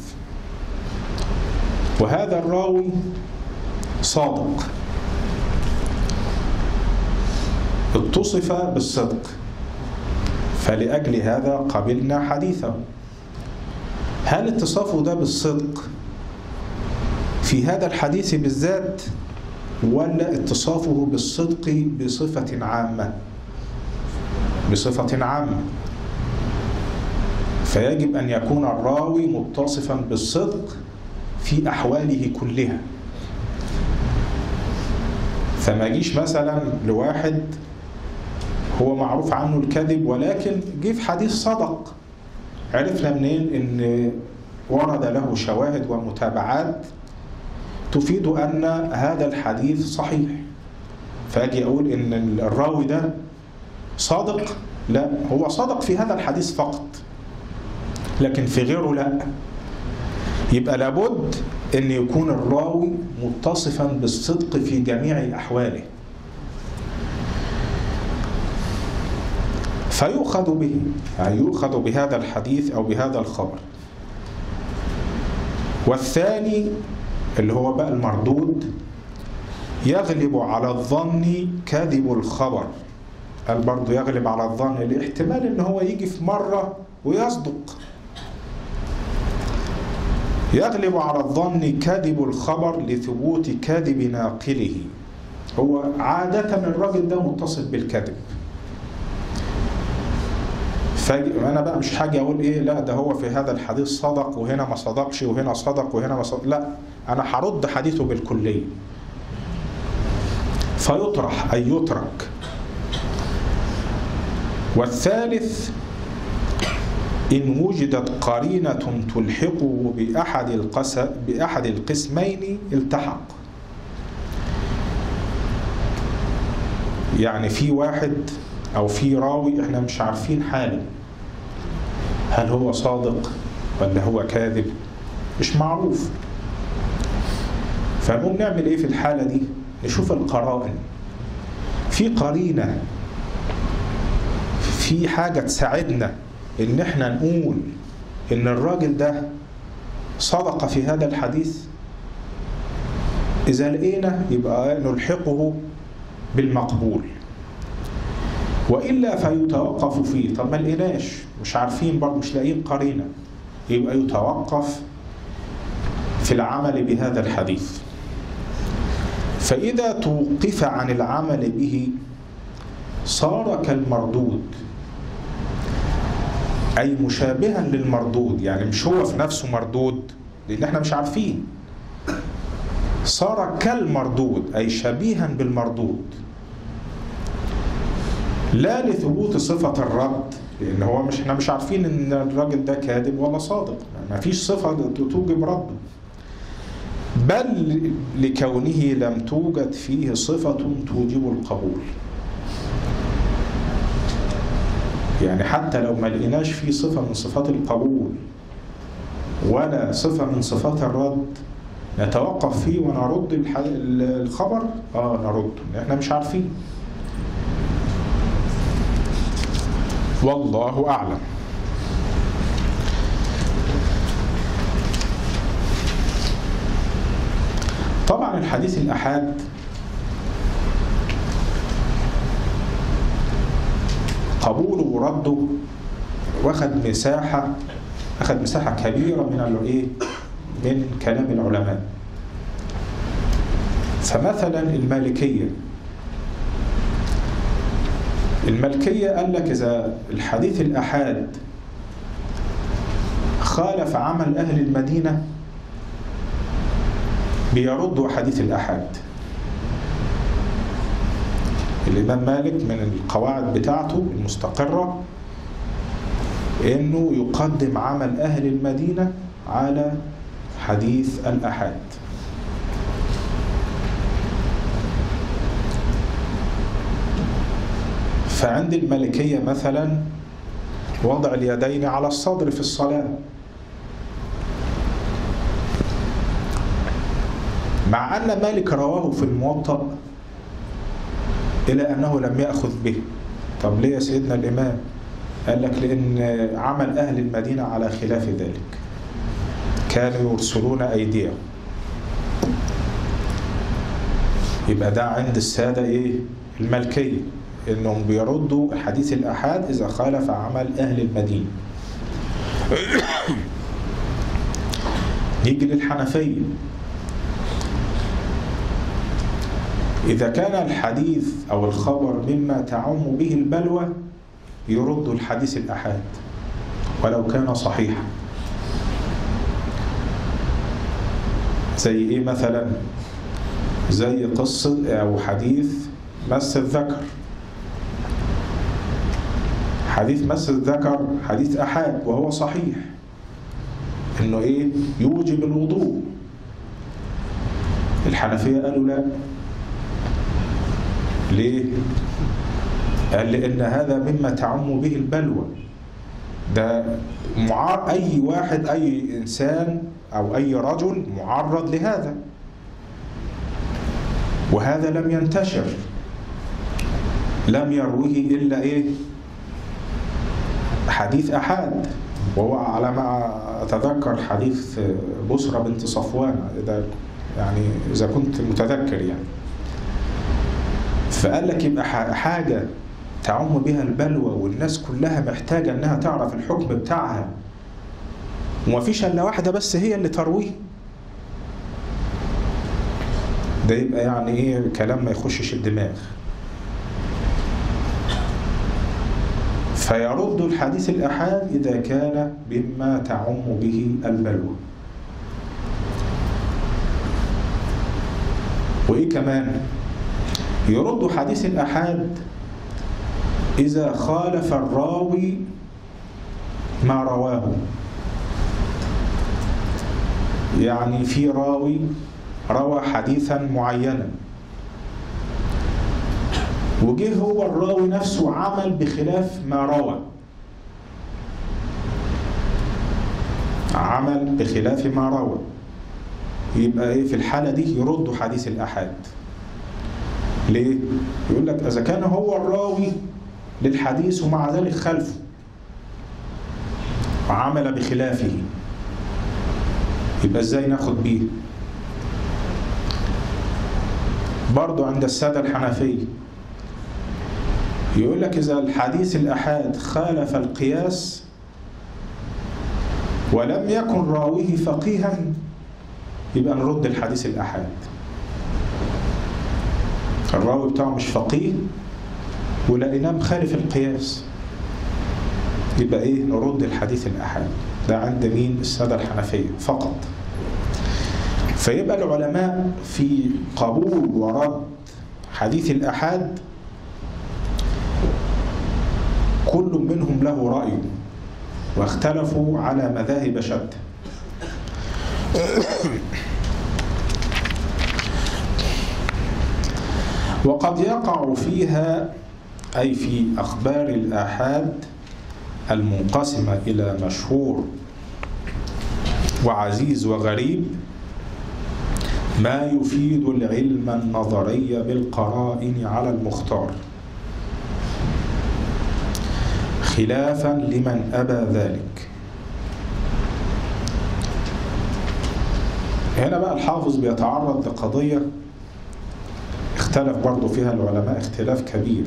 وهذا الراوي صادق، اتصف بالصدق، فلأجل هذا قبلنا حديثه. هل اتصافه ده بالصدق في هذا الحديث بالذات، ولا اتصافه بالصدق بصفة عامة؟ بصفة عامة، فيجب أن يكون الراوي متصفا بالصدق في أحواله كلها. فما يجيش مثلا لواحد هو معروف عنه الكذب ولكن جه في حديث صدق، عرفنا منين؟ ان ورد له شواهد ومتابعات تفيد ان هذا الحديث صحيح، فاجي اقول ان الراوي ده صادق؟ لا، هو صادق في هذا الحديث فقط لكن في غيره لا. يبقى لابد ان يكون الراوي متصفا بالصدق في جميع احواله فيؤخذ به، يعني يؤخذ بهذا الحديث أو بهذا الخبر. والثاني اللي هو بقى المردود يغلب على الظن كذب الخبر. قال برضه يغلب على الظن الاحتمال ان هو يجي في مرة ويصدق. يغلب على الظن كذب الخبر لثبوت كذب ناقله. هو عادة الراجل ده متصف بالكذب، أنا بقى مش حاجة أقول إيه لا ده هو في هذا الحديث صدق وهنا ما صدقش وهنا صدق وهنا ما صدق، لا، أنا هرد حديثه بالكلية فيطرح أي يترك. والثالث إن وجدت قرينة تلحقه بأحد القسمين التحق. يعني في واحد أو في راوي إحنا مش عارفين حاله، هل هو صادق ولا هو كاذب؟ مش معروف. فنقوم نعمل إيه في الحالة دي؟ نشوف القرائن. في قرينة، في حاجة تساعدنا إن إحنا نقول إن الراجل ده صدق في هذا الحديث. إذا لقينا يبقى نلحقه بالمقبول، وإلا فيتوقف فيه. طب ما لقيناش، مش عارفين برضه، مش لاقيين قرينة، يبقى يتوقف في العمل بهذا الحديث. فإذا توقف عن العمل به صار كالمردود، أي مشابها للمردود، يعني مش هو في نفسه مردود لأن احنا مش عارفين، صار كالمردود أي شبيها بالمردود، لا لثبوت صفة الرد، لأن هو احنا مش عارفين إن الراجل ده كاذب ولا صادق، ما فيش صفة توجب رده، بل لكونه لم توجد فيه صفة توجب القبول. يعني حتى لو ما لقيناش فيه صفة من صفات القبول ولا صفة من صفات الرد نتوقف فيه ونرد الخبر؟ نرد، احنا مش عارفين. والله أعلم. طبعا الحديث الأحاد قبوله ورده أخذ مساحة كبيرة من كلام العلماء. فمثلا المالكية قال لك إذا الحديث الأحاد خالف عمل أهل المدينة بيردوا حديث الأحاد. الإمام مالك من القواعد بتاعته المستقرة إنه يقدم عمل أهل المدينة على حديث الأحاد. فعند المالكية مثلا وضع اليدين على الصدر في الصلاة، مع أن مالك رواه في الموطأ إلى أنه لم يأخذ به. طب ليه يا سيدنا الإمام؟ قال لك لأن عمل أهل المدينة على خلاف ذلك، كانوا يرسلون أيديهم. يبقى ده عند السادة المالكية إنهم بيردوا حديث الأحاد إذا خالف عمل أهل المدينة. نيجي للحنفية، إذا كان الحديث أو الخبر مما تعم به البلوى يرد الحديث الأحاد ولو كان صحيحا. زي مثلا؟ زي قصة أو حديث مس الذكر. حديث مس الذكر حديث أحاد وهو صحيح إنه يوجب الوضوء. الحنفية قالوا لا. ليه؟ قال لأن هذا مما تعم به البلوى، ده أي واحد أي إنسان أو أي رجل معرض لهذا، وهذا لم ينتشر، لم يروه إلا حديث أحاد، وهو على ما أتذكر حديث بصرة بنت صفوان، إذا كنت متذكر فقال لك يبقى حاجة تعم بها البلوى والناس كلها محتاجة أنها تعرف الحكم بتاعها وما فيش إلا واحدة بس هي اللي ترويه، ده يبقى كلام ما يخشش الدماغ. فيرد الحديث الأحاد إذا كان بما تعم به البلوى. كمان يرد حديث الأحاد إذا خالف الراوي ما رواه. يعني في راوي روى حديثا معينا وجه هو الراوي نفسه عمل بخلاف ما روى، عمل بخلاف ما روى، يبقى في الحالة دي يرد حديث الأحاد. ليه؟ يقول لك إذا كان هو الراوي للحديث ومع ذلك خلفه وعمل بخلافه، يبقى ازاي ناخد بيه؟ برضو عند السادة الحنفية يقول لك إذا الحديث الأحاد خالف القياس ولم يكن راويه فقيها يبقى نرد الحديث الأحاد. الراوي بتاعه مش فقيه ولقيناه مخالف القياس، يبقى ايه؟ نرد الحديث الأحاد. ده عند مين؟ السادة الحنفية فقط. فيبقى العلماء في قبول ورد حديث الأحاد كل منهم له رأي، واختلفوا على مذاهب شتى. وقد يقع فيها، أي في أخبار الآحاد المنقسمة إلى مشهور وعزيز وغريب، ما يفيد العلم النظري بالقرائن على المختار، خلافا لمن أبى ذلك. هنا بقى الحافظ بيتعرض لقضية اختلف برضو فيها العلماء اختلاف كبير.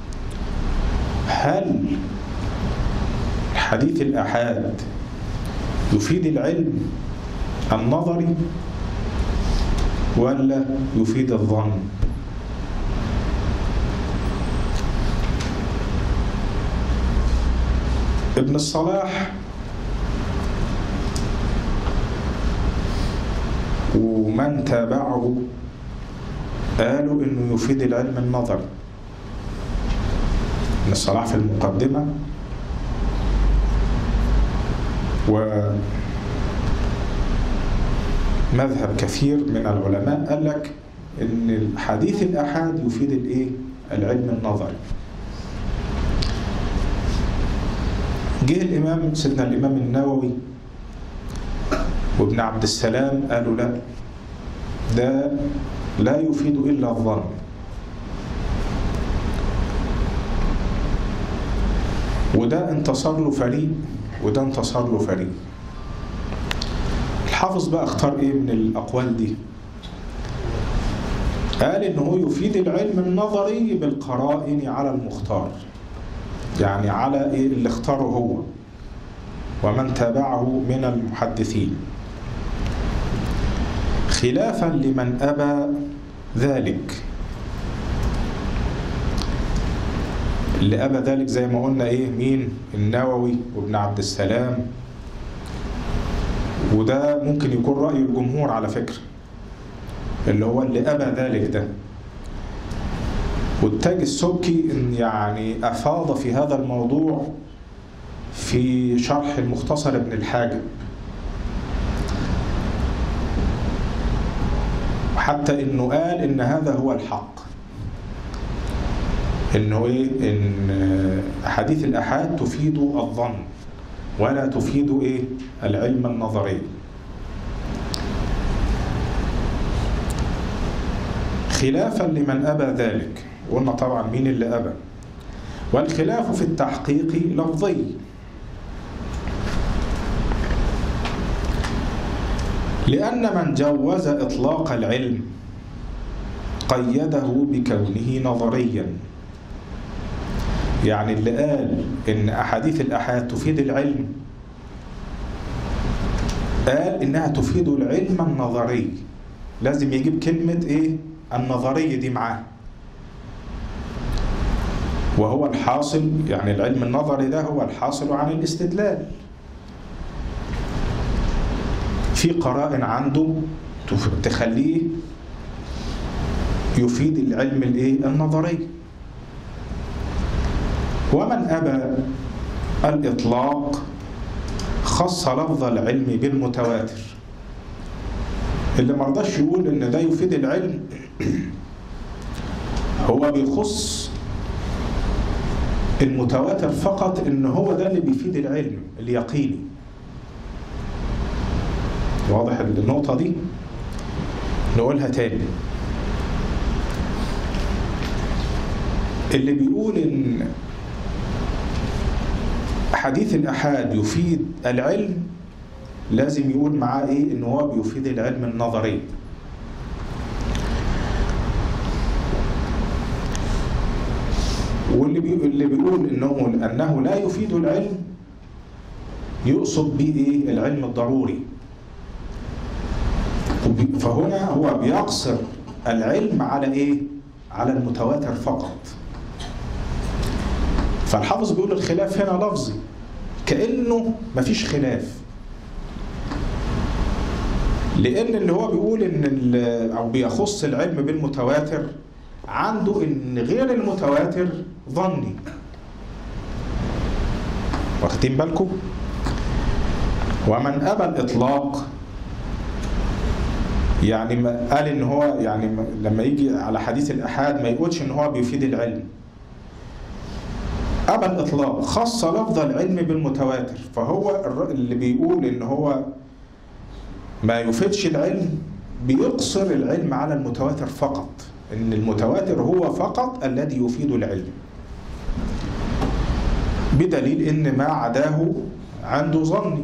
هل حديث الآحاد يفيد العلم النظري ولا يفيد الظن؟ ابن الصلاح ومن تابعه قالوا إنه يفيد العلم النظري. ابن الصلاح في المقدمة ومذهب كثير من العلماء قال لك إن حديث الآحاد يفيد الإيه؟ العلم النظري. جه سيدنا الإمام النووي وابن عبد السلام قالوا لا، ده لا يفيد إلا الظن. وده انتصر له فريق وده انتصر له فريق. الحافظ بقى اختار ايه من الأقوال دي؟ قال إنه يفيد العلم النظري بالقرائن على المختار، يعني على إيه اللي اختاره هو ومن تابعه من المحدثين، خلافا لمن أبى ذلك. اللي أبى ذلك زي ما قلنا إيه؟ مين؟ النووي وابن عبد السلام. وده ممكن يكون رأي الجمهور على فكرة، اللي هو اللي أبى ذلك ده. والتاج السبكي يعني أفاض في هذا الموضوع في شرح المختصر ابن الحاجب، حتى إنه قال إن هذا هو الحق، إنه إيه؟ إن حديث الآحاد تفيد الظن ولا تفيد إيه؟ العلم النظري. خلافا لمن أبى ذلك. قلنا طبعا مين اللي أبى. والخلاف في التحقيق لفظي، لأن من جوز إطلاق العلم قيده بكونه نظريا. يعني اللي قال إن أحاديث الآحاد تفيد العلم قال إنها تفيد العلم النظري، لازم يجيب كلمة إيه؟ النظرية دي معاه. وهو الحاصل، يعني العلم النظري ده هو الحاصل عن الاستدلال. في قرائن عنده تخليه يفيد العلم الايه؟ النظري. ومن أبى الإطلاق خص لفظ العلم بالمتواتر. اللي مرضاش يقول إن ده يفيد العلم هو بيخص المتواتر فقط، إن هو ده اللي بيفيد العلم اليقيني. واضح النقطة دي؟ نقولها تاني. اللي بيقول إن حديث الآحاد يفيد العلم لازم يقول معاه إيه؟ إن هو بيفيد العلم النظري. واللي بيقول أنه لا يفيد العلم يقصد به إيه؟ العلم الضروري. فهنا هو بيقصر العلم على إيه؟ على المتواتر فقط. فالحافظ بيقول الخلاف هنا لفظي، كأنه مفيش خلاف، لأن اللي هو بيقول إن أو بيخص العلم بالمتواتر عنده إن غير المتواتر ظني. واخدين بالكم؟ ومن أبى الإطلاق يعني قال إن هو يعني لما يجي على حديث الأحاد ما يقولش إن هو بيفيد العلم. أبى الإطلاق خص لفظ العلم بالمتواتر، فهو اللي بيقول إن هو ما يفيدش العلم بيقصر العلم على المتواتر فقط، إن المتواتر هو فقط الذي يفيد العلم، بدليل إن ما عداه عنده ظني.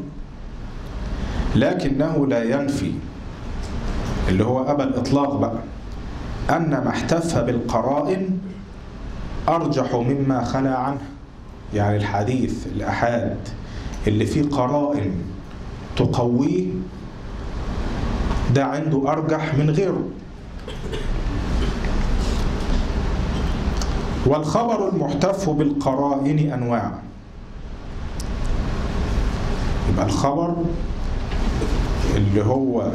لكنه لا ينفي اللي هو أبى الإطلاق بقى أن ما احتف بالقرائن أرجح مما خلا عنه. يعني الحديث الأحاد اللي فيه قرائن تقويه ده عنده أرجح من غيره. والخبر المحتف بالقرائن أنواع. يبقى الخبر اللي هو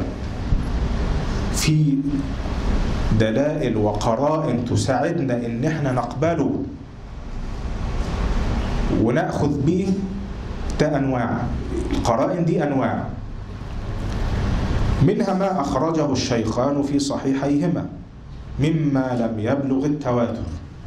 في دلائل وقرائن تساعدنا إن احنا نقبله ونأخذ به، ده أنواع. القرائن دي أنواع، منها ما أخرجه الشيخان في صحيحيهما مما لم يبلغ التواتر.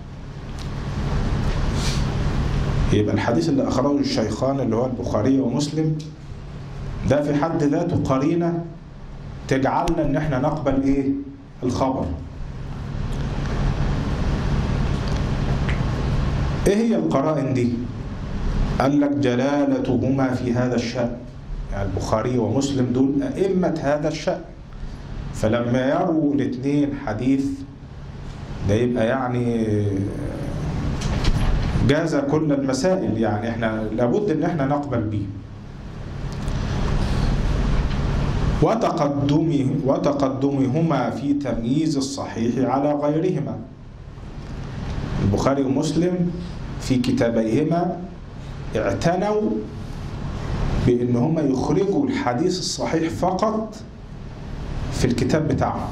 يبقى الحديث اللي أخرجه الشيخان اللي هو البخاري ومسلم ده في حد ذاته قرينة تجعلنا إن احنا نقبل إيه؟ الخبر. إيه هي القرائن دي؟ قال لك جلالتهما في هذا الشأن. يعني البخاري ومسلم دول أئمة هذا الشأن، فلما يروا الاثنين حديث ده يبقى يعني جاز كل المسائل، يعني احنا لابد ان احنا نقبل به. وتقدمهما في تمييز الصحيح على غيرهما. البخاري ومسلم في كتابيهما اعتنوا بأن هم يخرجوا الحديث الصحيح فقط في الكتاب بتاعهم،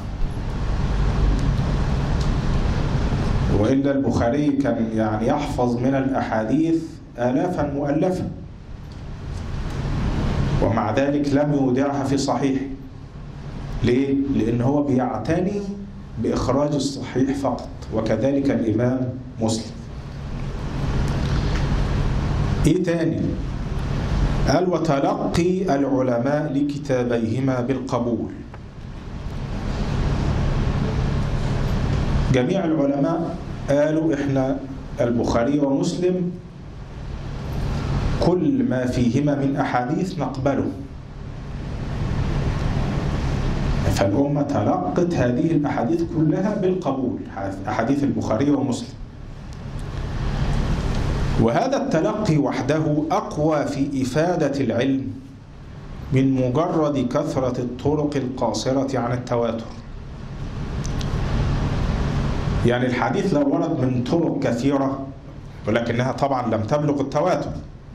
وإلا البخاري كان يعني يحفظ من الأحاديث آلافا مؤلفة، ومع ذلك لم يودعها في صحيح. ليه؟ لأن هو بيعتني بإخراج الصحيح فقط، وكذلك الإمام مسلم. إيه تاني؟ قال وتلقي العلماء لكتابيهما بالقبول. جميع العلماء قالوا إحنا البخاري ومسلم كل ما فيهما من أحاديث نقبله. فالأمة تلقت هذه الأحاديث كلها بالقبول، أحاديث البخاري ومسلم. وهذا التلقي وحده أقوى في إفادة العلم من مجرد كثرة الطرق القاصرة عن التواتر. يعني الحديث لو ورد من طرق كثيرة ولكنها طبعا لم تبلغ التواتر،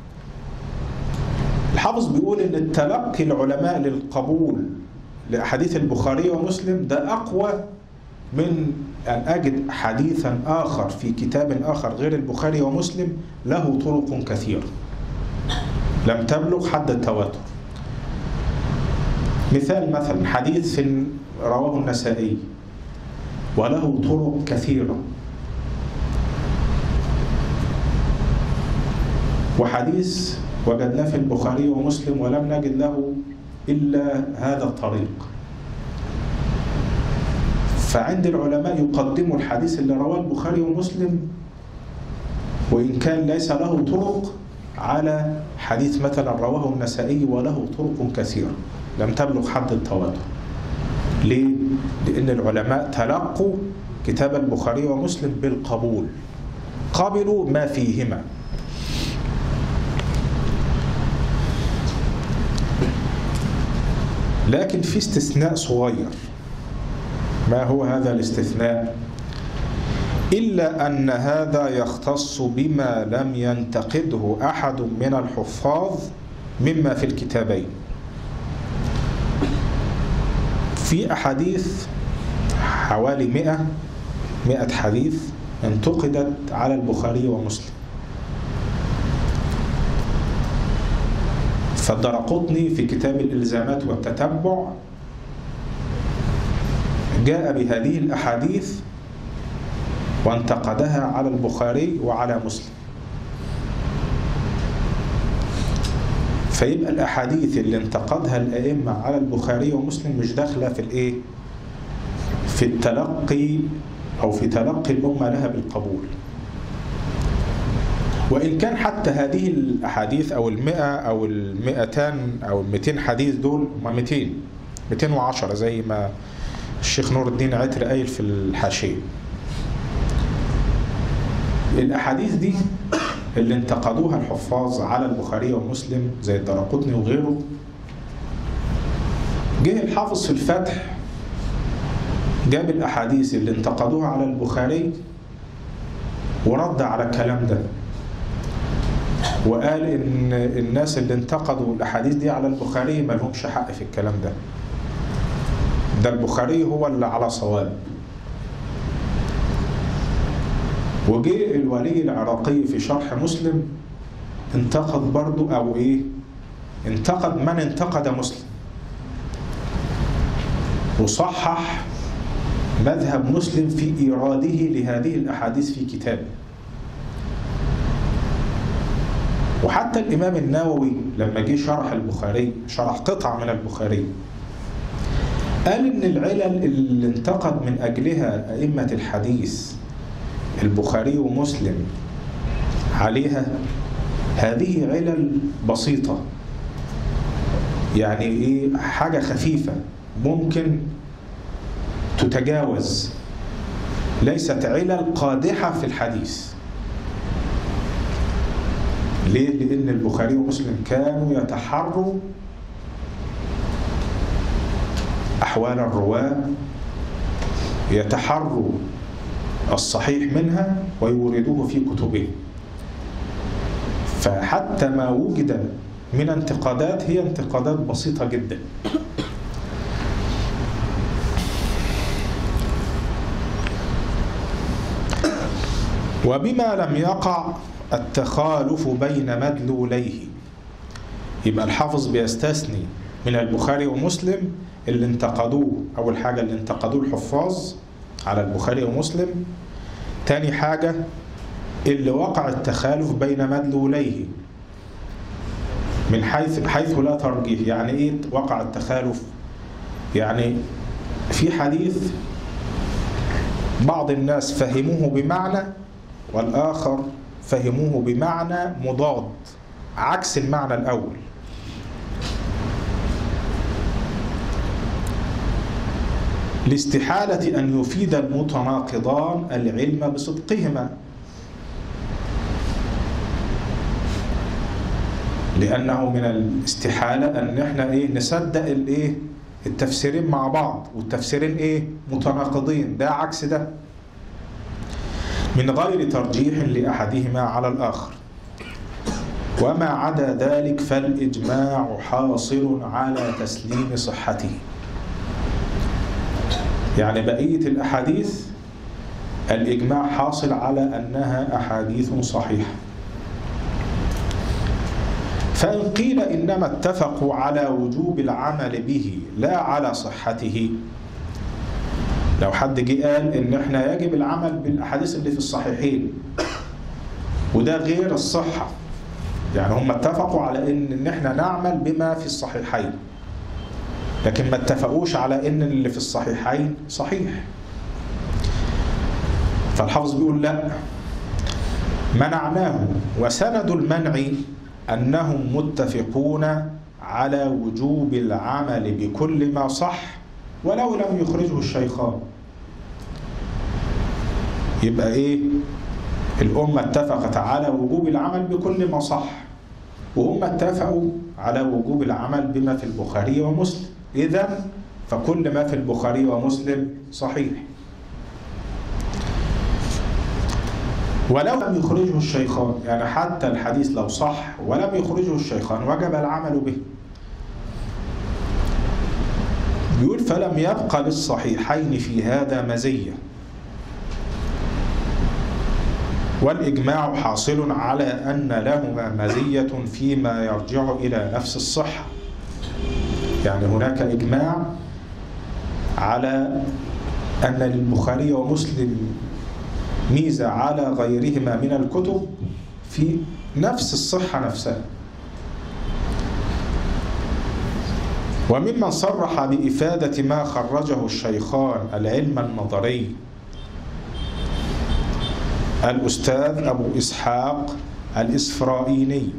الحافظ بيقول إن التلقي العلماء للقبول لأحاديث البخاري ومسلم ده أقوى من أن أجد حديثا آخر في كتاب آخر غير البخاري ومسلم له طرق كثيرة لم تبلغ حد التواتر. مثلا حديث رواه النسائي وله طرق كثيرة، وحديث وجدناه في البخاري ومسلم ولم نجد له إلا هذا الطريق. فعند العلماء يقدموا الحديث اللي رواه البخاري ومسلم وإن كان ليس له طرق على حديث مثلا رواه النسائي وله طرق كثيرة لم تبلغ حد التواتر. ليه؟ لأن العلماء تلقوا كتاب البخاري ومسلم بالقبول، قبلوا ما فيهما. لكن في استثناء صغير. ما هو هذا الاستثناء؟ إلا أن هذا يختص بما لم ينتقده أحد من الحفاظ مما في الكتابين. في أحاديث حوالي 100 حديث انتقدت على البخاري ومسلم. فالدرقطني في كتاب الإلزامات والتتبع جاء بهذه الأحاديث وانتقدها على البخاري وعلى مسلم. فيبقى الأحاديث اللي انتقدها الأئمة على البخاري ومسلم مش داخلة في الإيه؟ في التلقي أو في تلقي الأمة لها بالقبول. وإن كان حتى هذه الأحاديث أو 100 أو 200 أو 200 حديث دول هم 210 زي ما الشيخ نور الدين عتر قايل في الحاشية. الأحاديث دي اللي انتقدوها الحفاظ على البخاري ومسلم زي الدرقطني وغيره، جه الحافظ في الفتح جاب الأحاديث اللي انتقدوها على البخاري ورد على الكلام ده، وقال إن الناس اللي انتقدوا الأحاديث دي على البخاري ما لهمش حق في الكلام ده، ده البخاري هو اللي على صواب. وجاء الولي العراقي في شرح مسلم انتقد برضو أو إيه؟ انتقد من انتقد مسلم وصحح مذهب مسلم في إيراده لهذه الأحاديث في كتابه. وحتى الإمام النووي لما جه شرح البخاري، شرح قطعة من البخاري، قال إن العلل اللي انتقد من أجلها أئمة الحديث البخاري ومسلم عليها هذه علل بسيطة، يعني إيه؟ حاجة خفيفة ممكن تتجاوز، ليست علل قادحة في الحديث. ليه؟ لأن البخاري ومسلم كانوا يتحروا أحوال الرواة، يتحروا الصحيح منها ويوردوه في كتبه. فحتى ما وجد من انتقادات هي انتقادات بسيطة جدا. وبما لم يقع التخالف بين مدلوليه، يبقى الحافظ بيستثني من البخاري ومسلم اللي انتقدوه، أول حاجة اللي انتقدوه الحفاظ على البخاري ومسلم، تاني حاجة اللي وقع التخالف بين مدلوليه من حيث لا ترجيح. يعني ايه وقع التخالف؟ يعني في حديث بعض الناس فهموه بمعنى والآخر فهموه بمعنى مضاد عكس المعنى الأول. لاستحالة أن يفيد المتناقضان العلم بصدقهما، لأنه من الاستحالة أن احنا نصدق التفسيرين مع بعض، والتفسيرين متناقضين، ده عكس ده، من غير ترجيح لأحدهما على الآخر. وما عدا ذلك فالإجماع حاصل على تسليم صحته. يعني بقية الأحاديث الإجماع حاصل على أنها أحاديث صحيحة. فإن قيل إنما اتفقوا على وجوب العمل به لا على صحته، لو حد جه قال إن إحنا يجب العمل بالأحاديث اللي في الصحيحين وده غير الصحة، يعني هم اتفقوا على إن إحنا نعمل بما في الصحيحين، لكن ما اتفقوش على إن اللي في الصحيحين صحيح. فالحافظ بيقول لا، منعناه، وسند المنع أنهم متفقون على وجوب العمل بكل ما صح ولو لم يخرجه الشيخان. يبقى الأمة اتفقت على وجوب العمل بكل ما صح، وهم اتفقوا على وجوب العمل بما في البخاري ومسلم، إذن فكل ما في البخاري ومسلم صحيح. ولو لم يخرجه الشيخان، يعني حتى الحديث لو صح ولم يخرجه الشيخان وجب العمل به. بيقول فلم يبق للصحيحين في هذا مزية، والإجماع حاصل على أن لهما مزية فيما يرجع إلى نفس الصحة. يعني هناك إجماع على أن للبخاري ومسلم ميزة على غيرهما من الكتب في نفس الصحة نفسها. وممن صرح بإفادة ما خرجه الشيخان العلم النظري الأستاذ أبو إسحاق الإسفرائيني.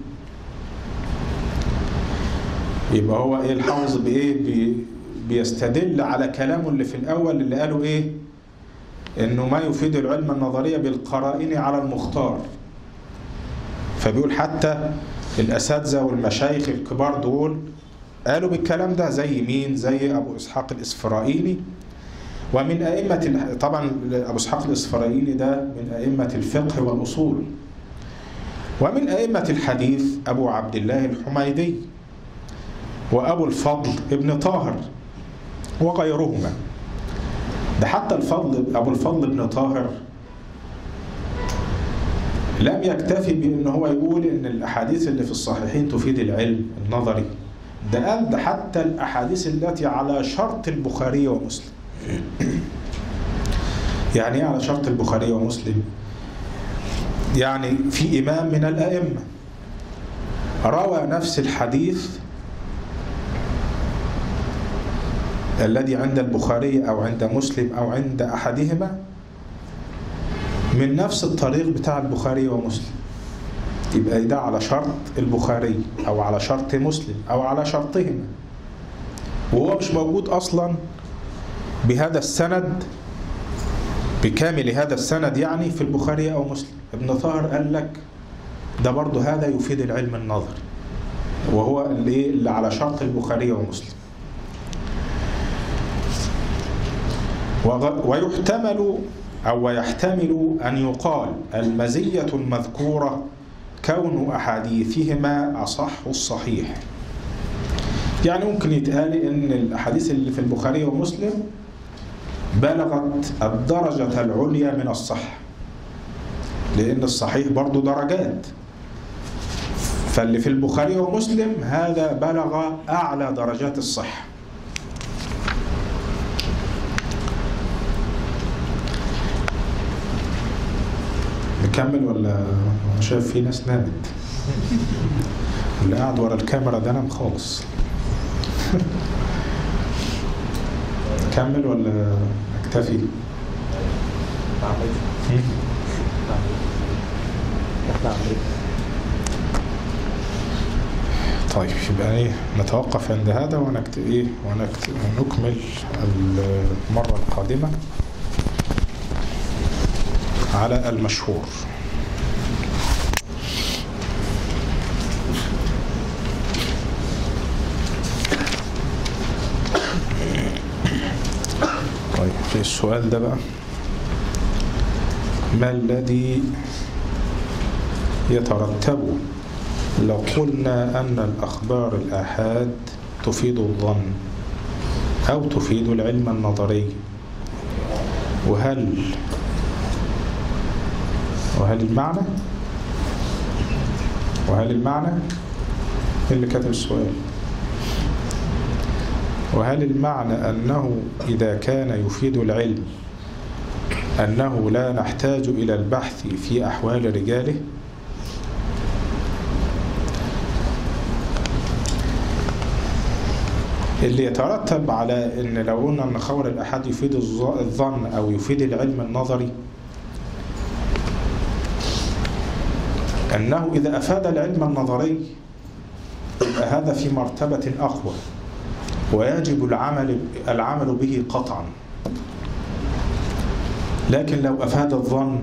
يبقى هو إيه الحافظ بإيه؟ بيستدل على كلامه اللي في الأول اللي قالوا إيه؟ إنه ما يفيد العلم النظرية بالقرائن على المختار. فبيقول حتى الأساتذة والمشايخ الكبار دول قالوا بالكلام ده، زي مين؟ زي أبو إسحاق الإسفرائيني. ومن أئمة طبعا أبو إسحاق الإسفرائيني ده من أئمة الفقه والأصول. ومن أئمة الحديث أبو عبد الله الحميدي وأبو الفضل ابن طاهر وغيرهما. ده حتى أبو الفضل ابن طاهر لم يكتفي بأن هو يقول إن الأحاديث اللي في الصحيحين تفيد العلم النظري، ده قال ده حتى الأحاديث التي على شرط البخاري ومسلم. يعني ايه على شرط البخاري ومسلم؟ يعني في إمام من الأئمة روى نفس الحديث الذي عند البخاري أو عند مسلم أو عند أحدهما من نفس الطريق بتاع البخاري ومسلم، يبقى ده على شرط البخاري أو على شرط مسلم أو على شرطهما، وهو مش موجود أصلا بهذا السند بكامل هذا السند يعني في البخاري أو مسلم. ابن طاهر قال لك ده برضه هذا يفيد العلم النظري، وهو اللي على شرط البخاري ومسلم. ويحتمل أن يقال المزية المذكورة كون أحاديثهما أصح الصحيح. يعني ممكن يتقال إن الأحاديث اللي في البخاري ومسلم بلغت الدرجة العليا من الصحة، لأن الصحيح برضو درجات، فاللي في البخاري ومسلم هذا بلغ أعلى درجات الصحة. نكمل ولا شايف في ناس نامت؟ اللي قاعد ورا الكاميرا ده نام خالص. نكمل ولا نكتفي؟ طيب يبقى ايه، نتوقف عند هذا ونكمل المرة القادمة على المشهور. طيب في السؤال ده بقى، ما الذي يترتب لو قلنا أن الأخبار الآحاد تفيد الظن أو تفيد العلم النظري؟ وهل المعنى اللي كتب السؤال، وهل المعنى أنه إذا كان يفيد العلم أنه لا نحتاج إلى البحث في أحوال رجاله؟ اللي يترتب على أن لو قلنا أن خبر الأحاد يفيد الظن أو يفيد العلم النظري، أنه إذا أفاد العلم النظري يبقى هذا في مرتبة أقوى ويجب العمل به قطعا. لكن لو أفاد الظن،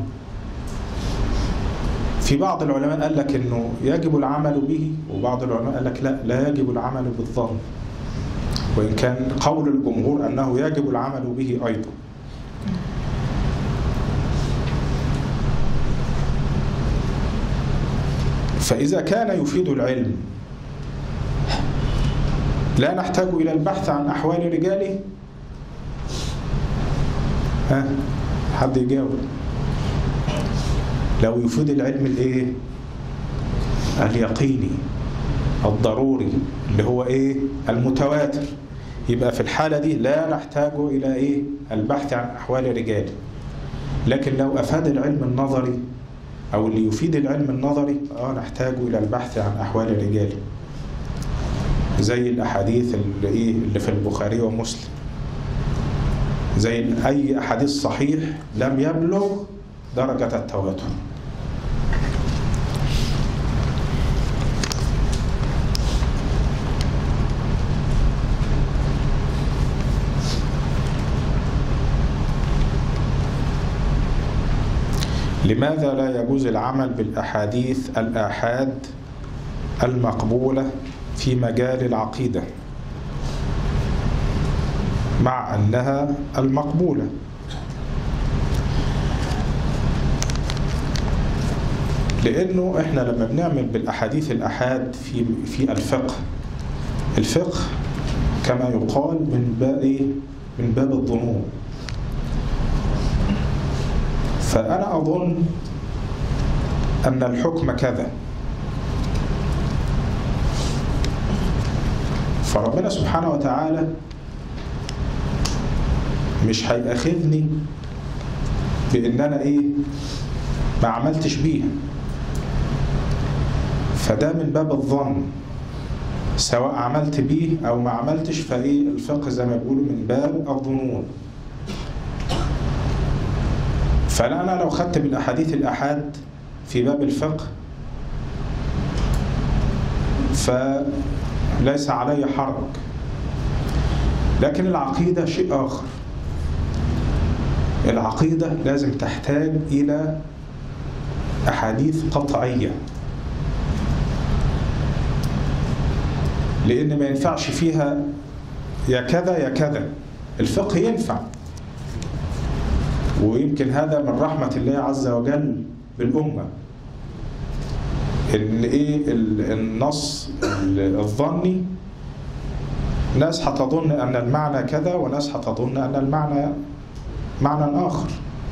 في بعض العلماء قال لك أنه يجب العمل به، وبعض العلماء قال لك لا يجب العمل بالظن، وإن كان قول الجمهور أنه يجب العمل به أيضا. فإذا كان يفيد العلم لا نحتاج إلى البحث عن أحوال رجاله. حد يجاوب. لو يفيد العلم الايه؟ اليقيني الضروري اللي هو ايه؟ المتواتر، يبقى في الحالة دي لا نحتاج إلى ايه؟ البحث عن أحوال رجاله. لكن لو أفاد العلم النظري أو اللي يفيد العلم النظري نحتاج إلى البحث عن أحوال رجاله، زي الأحاديث اللي في البخاري ومسلم، زي أي أحاديث صحيح لم يبلغ درجة التواتر. لماذا لا يجوز العمل بالأحاديث الآحاد المقبولة في مجال العقيدة مع أنها المقبولة؟ لأنه إحنا لما بنعمل بالأحاديث الآحاد في الفقه كما يقال من باب الظنون. فأنا أظن أن الحكم كذا، فربنا سبحانه وتعالى مش هيأخذني بإن أنا ما عملتش بيها، فده من باب الظن، سواء عملت بيه أو ما عملتش. الفقه زي ما بيقولوا من باب الظنون. فأنا لو خدت بالأحاديث الآحاد في باب الفقه فليس علي حرج. لكن العقيدة شيء آخر. العقيدة لازم تحتاج إلى أحاديث قطعية، لأن ما ينفعش فيها يا كذا يا كذا. الفقه ينفع، ويمكن هذا من رحمة الله عز وجل بالأمة، إن النص الظني ناس هتظن أن المعنى كذا وناس هتظن أن المعنى معنى آخر.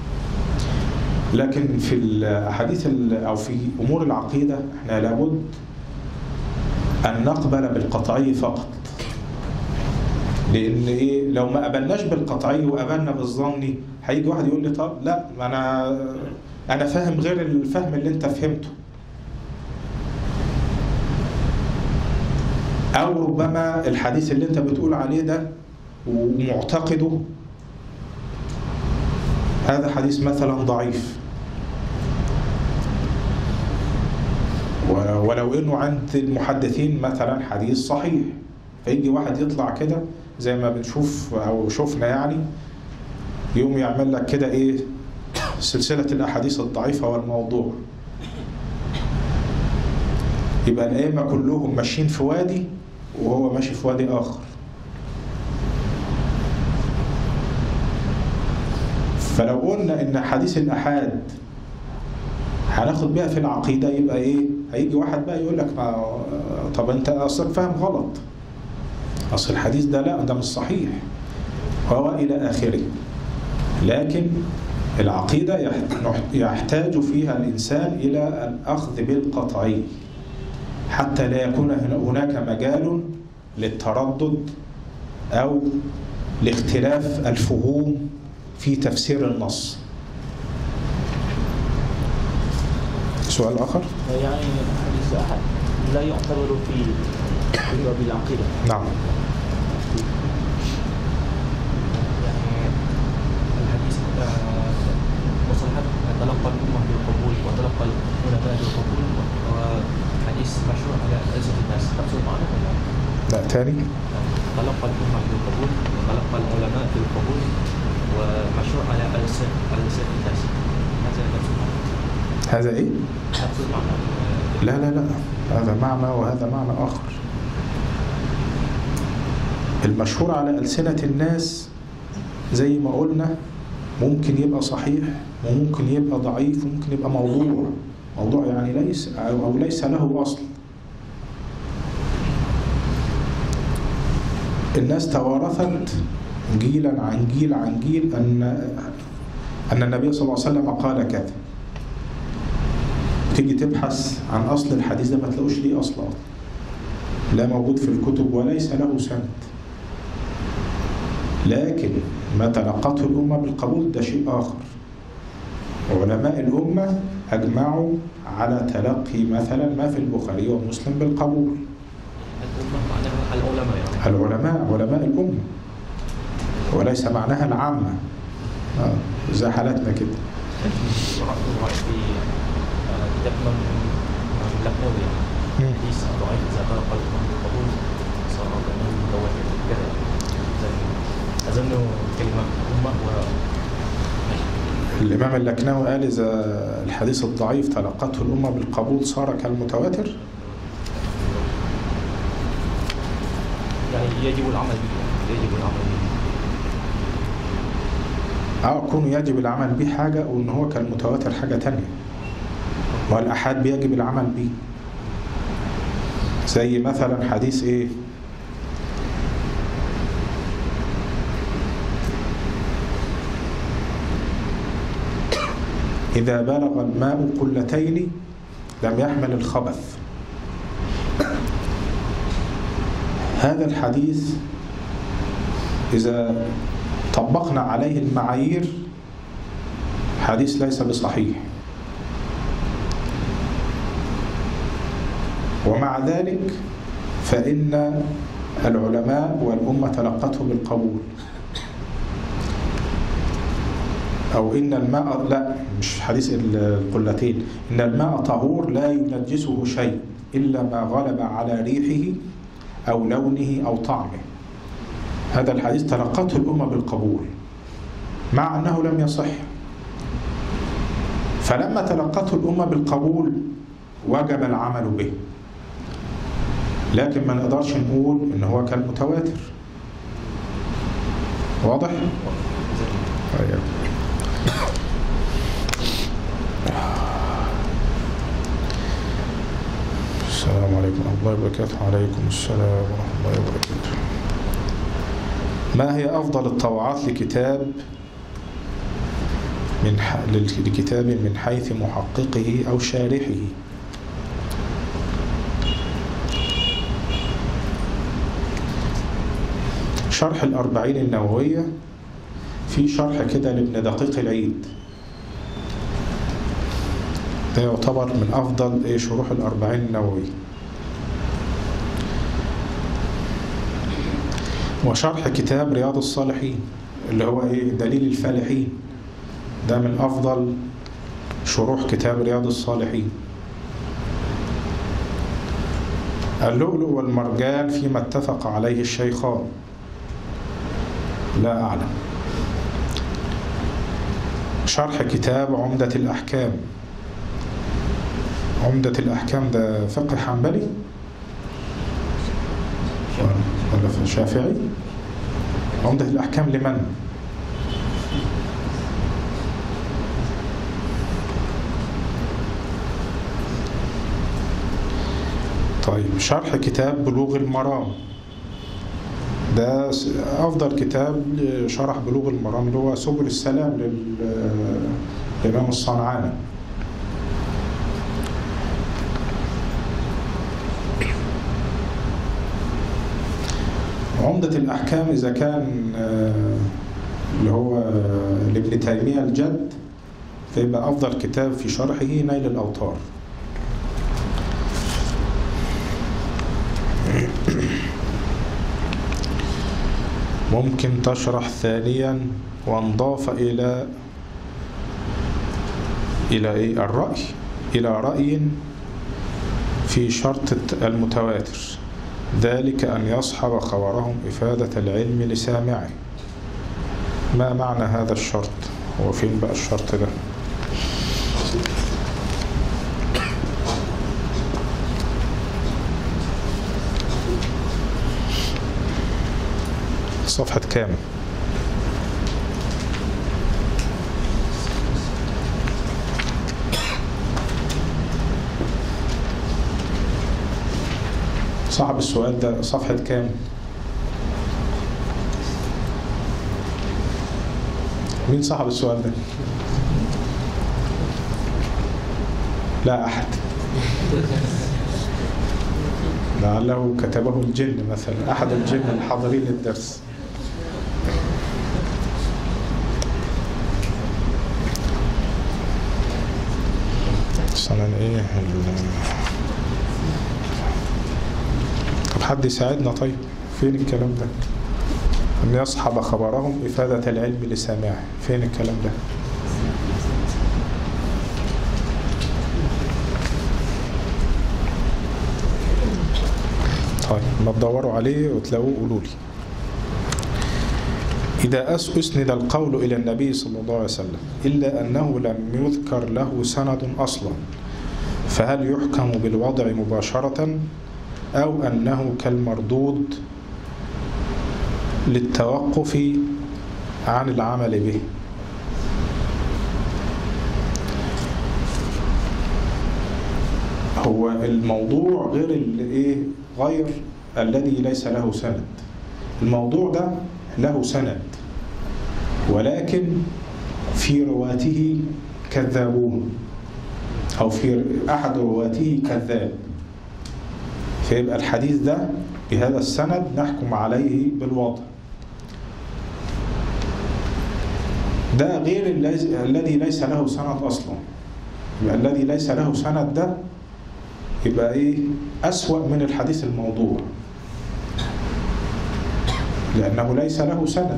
لكن في الأحاديث أو في أمور العقيدة احنا لابد أن نقبل بالقطعي فقط، لأن لو ما قبلناش بالقطعي وقبلنا بالظني هيجي واحد يقول لي طب لا، أنا فاهم غير الفهم اللي أنت فهمته، أو ربما الحديث اللي أنت بتقول عليه ده ومعتقده هذا حديث مثلا ضعيف، ولو إنه عند المحدثين مثلا حديث صحيح، فيجي واحد يطلع كده زي ما بنشوف أو شوفنا يوم يعمل لك كده سلسلة الأحاديث الضعيفة والموضوع، يبقى الأئمة كلهم ماشيين في وادي وهو ماشي في وادي آخر. فلو قلنا إن حديث الأحاد هناخد بيها في العقيدة، يبقى هيجي واحد بقى يقول لك طب أنت أصلك فاهم غلط، أصل الحديث ده لا، ده مش صحيح، وهو إلى آخره. لكن العقيدة يحتاج فيها الإنسان إلى الأخذ بالقطعي حتى لا يكون هناك مجال للتردد أو لاختلاف الفهوم في تفسير النص. سؤال آخر؟ يعني حديث أحد لا يعتبر في باب العقيدة. نعم. يعني الحديث مصطلحات تلقى الأمة بالقبول وتلقى العلماء بالقبول، وحديث مشروع على ألسنة الناس، تقصد معنى ولا لا تاني؟ تلقى الأمة بالقبول وتلقى العلماء بالقبول ومشروع على ألسنة الناس، هذا نفس المعنى. هذا نفس المعنى. لا، هذا معنى وهذا معنى آخر. المشهور على ألسنة الناس زي ما قلنا ممكن يبقى صحيح وممكن يبقى ضعيف وممكن يبقى موضوع، موضوع يعني ليس له أصل. الناس توارثت جيلا عن جيل عن جيل أن النبي صلى الله عليه وسلم قال كذا. تيجي تبحث عن أصل الحديث ده ما تلاقوش ليه أصل، لا موجود في الكتب وليس له سند. لكن ما تلقته الأمة بالقبول ده شيء آخر. علماء الأمة أجمعوا على تلقي مثلا ما في البخاري ومسلم بالقبول. الأمة معناها العلماء يعني. علماء الأمة، وليس معناها العامة زي حالتنا كده. في كتاب لكنوي يعني حديث ضعيف إذا تلقى الأمة بالقبول صار كأنه متواتر كذا. أظن كلمة أمة الإمام اللكناوي قال إذا الحديث الضعيف تلقته الأمة بالقبول صار كالمتواتر. يعني يجب العمل به. كونه يجب العمل به حاجة، وإن هو كالمتواتر حاجة تانية. والأحاد بيجب العمل به. زي مثلا حديث إيه؟ إذا بلغ الماء قلتين لم يحمل الخبث. هذا الحديث إذا طبقنا عليه المعايير حديث ليس بصحيح، ومع ذلك فإن العلماء والأمة تلقته بالقبول. أو إن الماء، لا مش حديث القلتين، إن الماء طهور لا ينجسه شيء إلا ما غلب على ريحه أو لونه أو طعمه. هذا الحديث تلقته الأمة بالقبول مع أنه لم يصح. فلما تلقته الأمة بالقبول وجب العمل به، لكن ما نقدرش نقول إن هو كالمتواتر. واضح؟ السلام عليكم ورحمة الله وبركاته. وعليكم السلام ورحمة الله وبركاته. ما هي أفضل الطبعات لكتاب من حيث محققه أو شارحه؟ شرح الأربعين النووية، في شرح كده لابن دقيق العيد، ده يعتبر من أفضل شروح الأربعين النووية. وشرح كتاب رياض الصالحين اللي هو دليل الفالحين، ده من أفضل شروح كتاب رياض الصالحين. اللؤلؤ والمرجان فيما اتفق عليه الشيخان، لا أعلم. شرح كتاب عمدة الأحكام. عمدة الأحكام ده فقه حنبلي ولا شافعي؟ عمدة الأحكام لمن؟ طيب شرح كتاب بلوغ المرام، ده أفضل كتاب شرح بلوغ المرام اللي هو سبل السلام للإمام الصنعاني. عمدة الأحكام إذا كان اللي هو لابن تيمية الجد، فيبقى أفضل كتاب في شرحه نيل الأوطار. ممكن تشرح ثانيا وانضاف إلى الرأي، إلى رأي في شرط المتواتر، ذلك أن يصحب خبرهم إفادة العلم لسامعه. ما معنى هذا الشرط؟ هو فين بقى الشرط ده؟ صفحة كام؟ صاحب السؤال ده صفحة كام؟ مين صاحب السؤال ده؟ لا أحد. لعله كتبه الجن مثلا، أحد الجن الحاضرين للدرس. مثلا إيه طب حد يساعدنا طيب، فين الكلام ده؟ أن يصحب خبرهم إفادة العلم لسامعه، فين الكلام ده؟ طيب ما تدوروا عليه وتلاقوه قولوا لي. إذا أسند القول إلى النبي صلى الله عليه وسلم إلا أنه لم يذكر له سند أصلا، فهل يحكم بالوضع مباشرة أو أنه كالمردود للتوقف عن العمل به؟ هو الموضوع غير الذي ليس له سند. الموضوع ده له سند ولكن في رواته كذابون، أو في أحد رواته كذاب، فيبقى الحديث ده بهذا السند نحكم عليه بالوضع. ده غير الذي ليس له سند أصلا. يبقى الذي ليس له سند ده يبقى أسوأ من الحديث الموضوع، لأنه ليس له سند.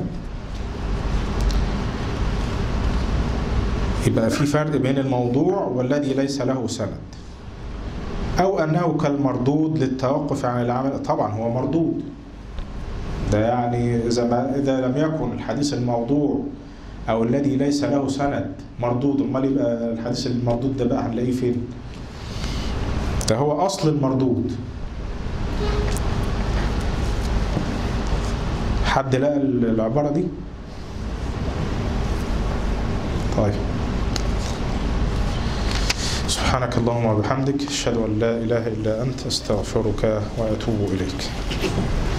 يبقى في فرق بين الموضوع والذي ليس له سند. أو أنه كالمردود للتوقف عن العمل، طبعا هو مردود ده، يعني إذا لم يكن الحديث الموضوع أو الذي ليس له سند مردود، امال يبقى الحديث المردود ده بقى هنلاقيه فين؟ ده هو أصل المردود. حد لقى العبارة دي؟ طيب سبحانك اللهم وبحمدك، أشهد أن لا إله إلا أنت، أستغفرك وأتوب إليك.